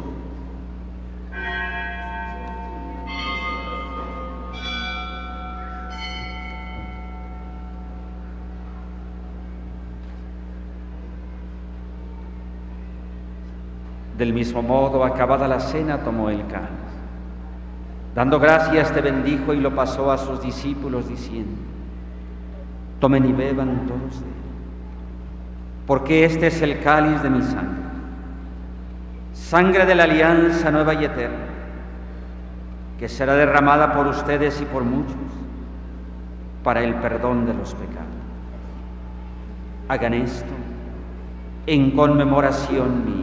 G: Del mismo modo, acabada la cena, tomó el cáliz. Dando gracias te bendijo y lo pasó a sus discípulos diciendo: tomen y beban todos de él, porque este es el cáliz de mi sangre, sangre de la alianza nueva y eterna, que será derramada por ustedes y por muchos para el perdón de los pecados. Hagan esto en conmemoración mía.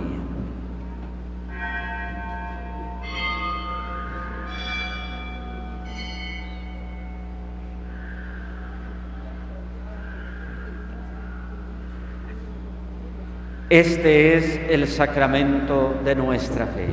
G: Este es el sacramento de nuestra fe.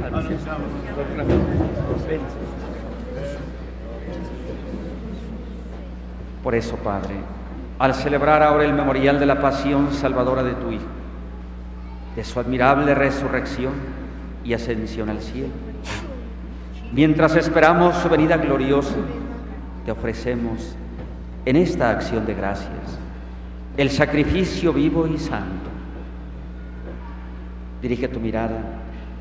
G: Por eso, Padre, al celebrar ahora el memorial de la pasión salvadora de tu Hijo, de su admirable resurrección y ascensión al cielo, mientras esperamos su venida gloriosa, te ofrecemos en esta acción de gracias el sacrificio vivo y santo. Dirige tu mirada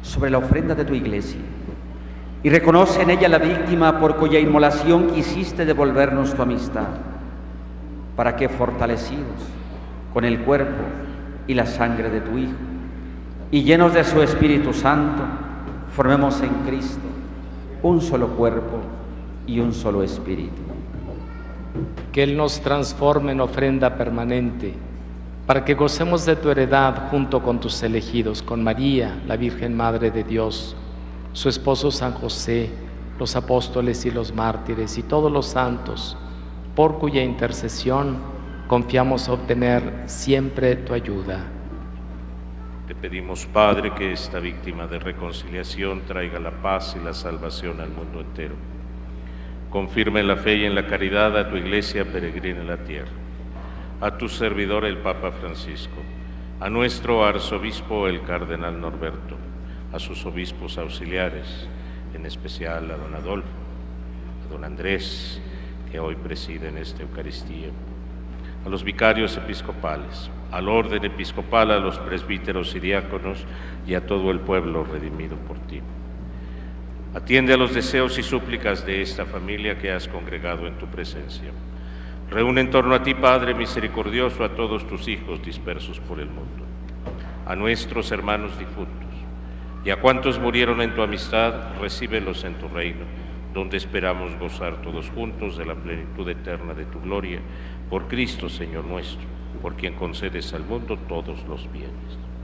G: sobre la ofrenda de tu iglesia y reconoce en ella la víctima por cuya inmolación quisiste devolvernos tu amistad, para que, fortalecidos con el cuerpo y la sangre de tu Hijo y llenos de su Espíritu Santo, formemos en Cristo un solo cuerpo y un solo espíritu.
J: Que Él nos transforme en ofrenda permanente, para que gocemos de tu heredad junto con tus elegidos, con María, la Virgen Madre de Dios, su esposo San José, los apóstoles y los mártires y todos los santos, por cuya intercesión confiamos obtener siempre tu ayuda.
A: Te pedimos, Padre, que esta víctima de reconciliación traiga la paz y la salvación al mundo entero. Confirma en la fe y en la caridad a tu iglesia peregrina en la tierra, a tu servidor el Papa Francisco, a nuestro arzobispo el Cardenal Norberto, a sus obispos auxiliares, en especial a don Adolfo, a don Andrés, que hoy presiden esta Eucaristía, a los vicarios episcopales, al orden episcopal, a los presbíteros y diáconos y a todo el pueblo redimido por ti. Atiende a los deseos y súplicas de esta familia que has congregado en tu presencia. Reúne en torno a ti, Padre misericordioso, a todos tus hijos dispersos por el mundo, a nuestros hermanos difuntos y a cuantos murieron en tu amistad, recíbelos en tu reino, donde esperamos gozar todos juntos de la plenitud eterna de tu gloria, por Cristo, Señor nuestro, por quien concedes al mundo todos los bienes.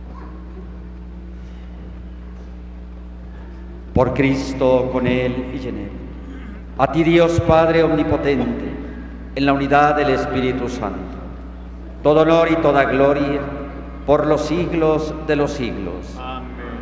G: Por Cristo, con Él y en Él. A ti, Dios Padre omnipotente, en la unidad del Espíritu Santo, todo honor y toda gloria por los siglos de los siglos.
A: Amén.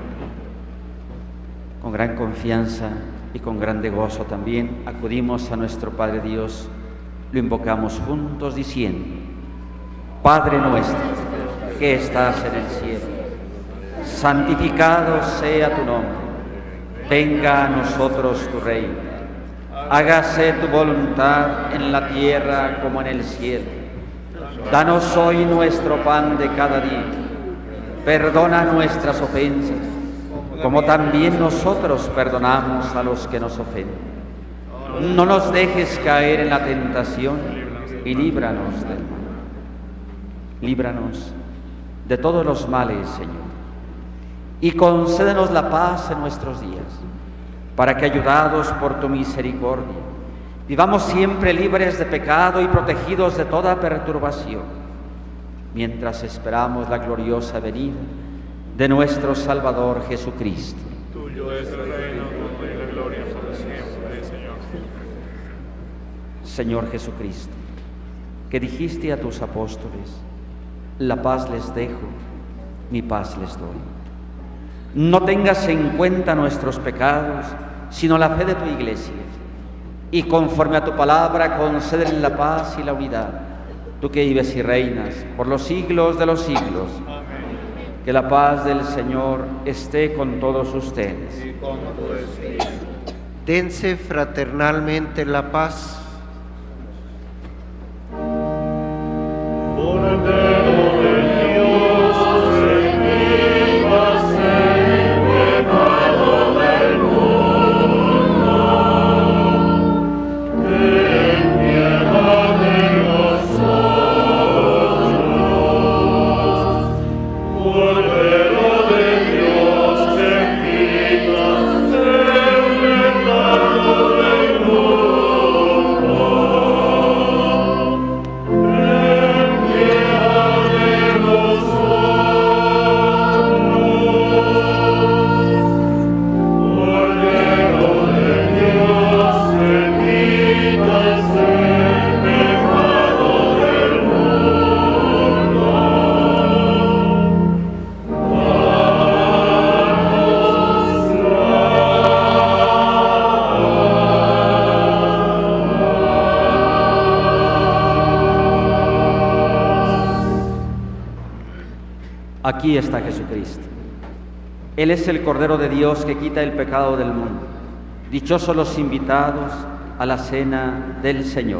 G: Con gran confianza y con grande gozo también acudimos a nuestro Padre Dios, lo invocamos juntos diciendo: Padre nuestro, que estás en el cielo, santificado sea tu nombre. Venga a nosotros tu reino, hágase tu voluntad en la tierra como en el cielo. Danos hoy nuestro pan de cada día, perdona nuestras ofensas, como también nosotros perdonamos a los que nos ofenden. No nos dejes caer en la tentación y líbranos del mal. Líbranos de todos los males, Señor, y concédenos la paz en nuestros días, para que, ayudados por tu misericordia, vivamos siempre libres de pecado y protegidos de toda perturbación, mientras esperamos la gloriosa venida de nuestro Salvador Jesucristo.
A: Tuyo es el reino, tuya y la gloria por siempre, Señor.
G: Señor Jesucristo, que dijiste a tus apóstoles: la paz les dejo, mi paz les doy. No tengas en cuenta nuestros pecados, sino la fe de tu iglesia, y conforme a tu palabra concédele la paz y la unidad, tú que vives y reinas por los siglos de los siglos.
A: Amén.
G: Que la paz del Señor esté con todos ustedes.
A: Y con tu espíritu.
I: Dense fraternalmente la paz.
D: Cordero de Dios, ten piedad del pecado del mundo. Ten piedad de nosotros. Cordero de Dios, ten piedad del pecado del mundo.
G: Aquí está Jesucristo. Él es el Cordero de Dios que quita el pecado del mundo. Dichosos los invitados a la cena del Señor.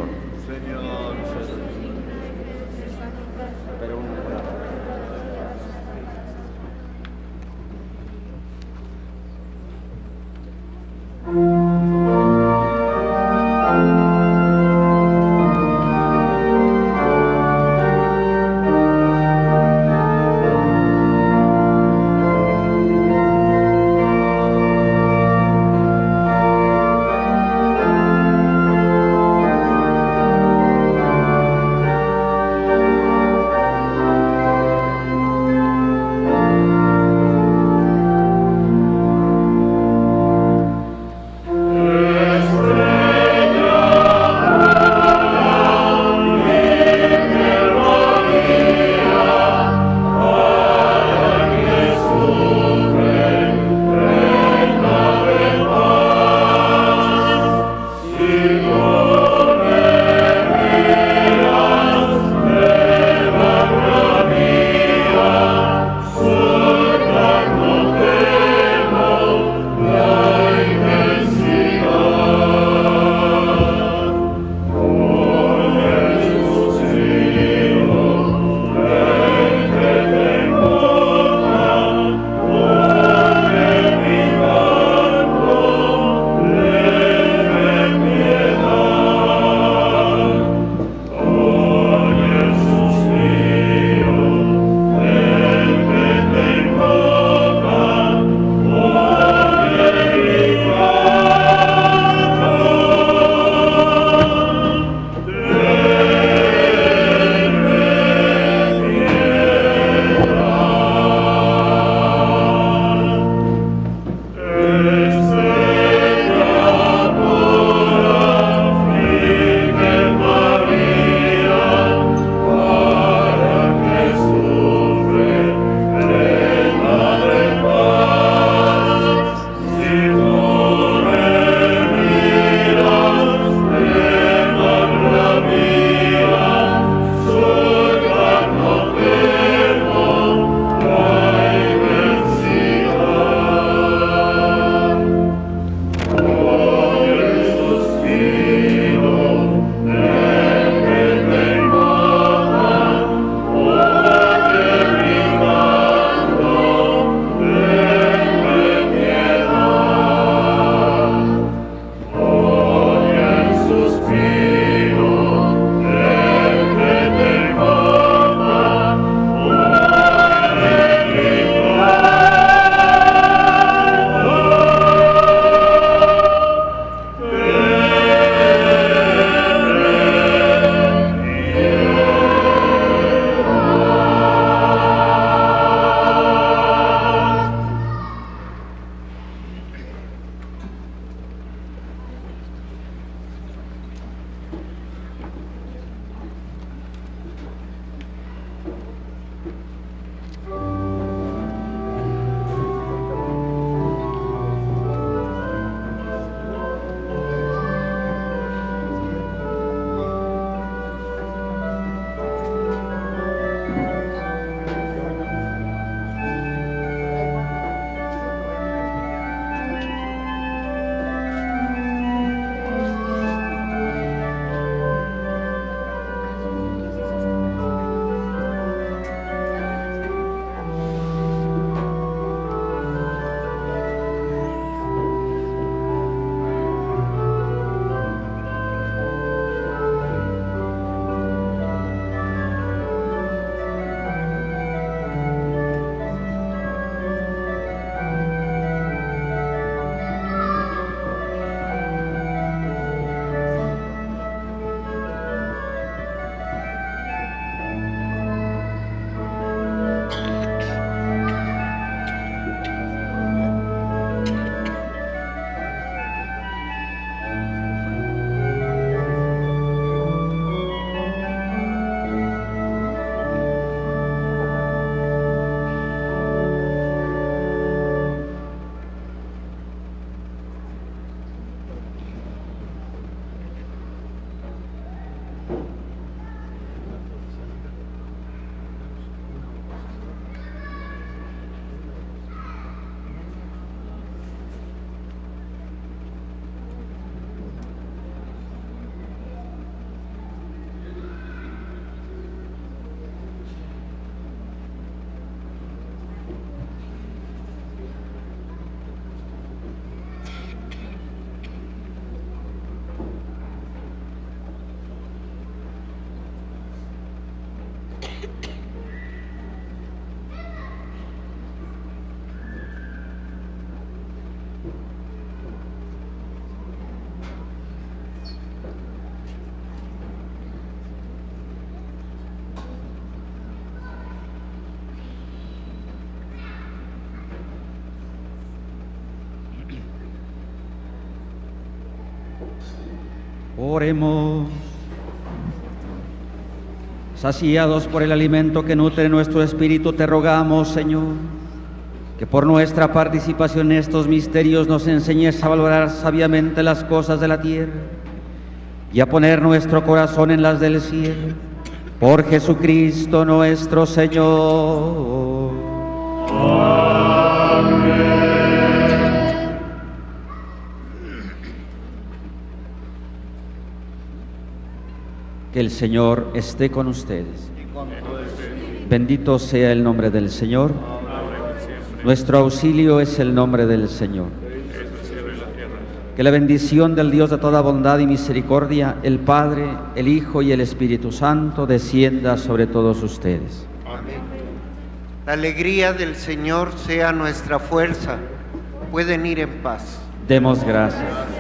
G: Oremos. Saciados por el alimento que nutre nuestro espíritu, te rogamos, Señor, que por nuestra participación en estos misterios nos enseñes a valorar sabiamente las cosas de la tierra y a poner nuestro corazón en las del cielo. Por Jesucristo nuestro Señor.
D: Amén.
G: Que el Señor esté con ustedes. Bendito sea el nombre del Señor. Nuestro auxilio es el nombre del Señor. Que la bendición del Dios de toda bondad y misericordia, el Padre, el Hijo y el Espíritu Santo, descienda sobre todos ustedes.
I: Amén. La alegría del Señor sea nuestra fuerza. Pueden ir en paz.
G: Demos gracias.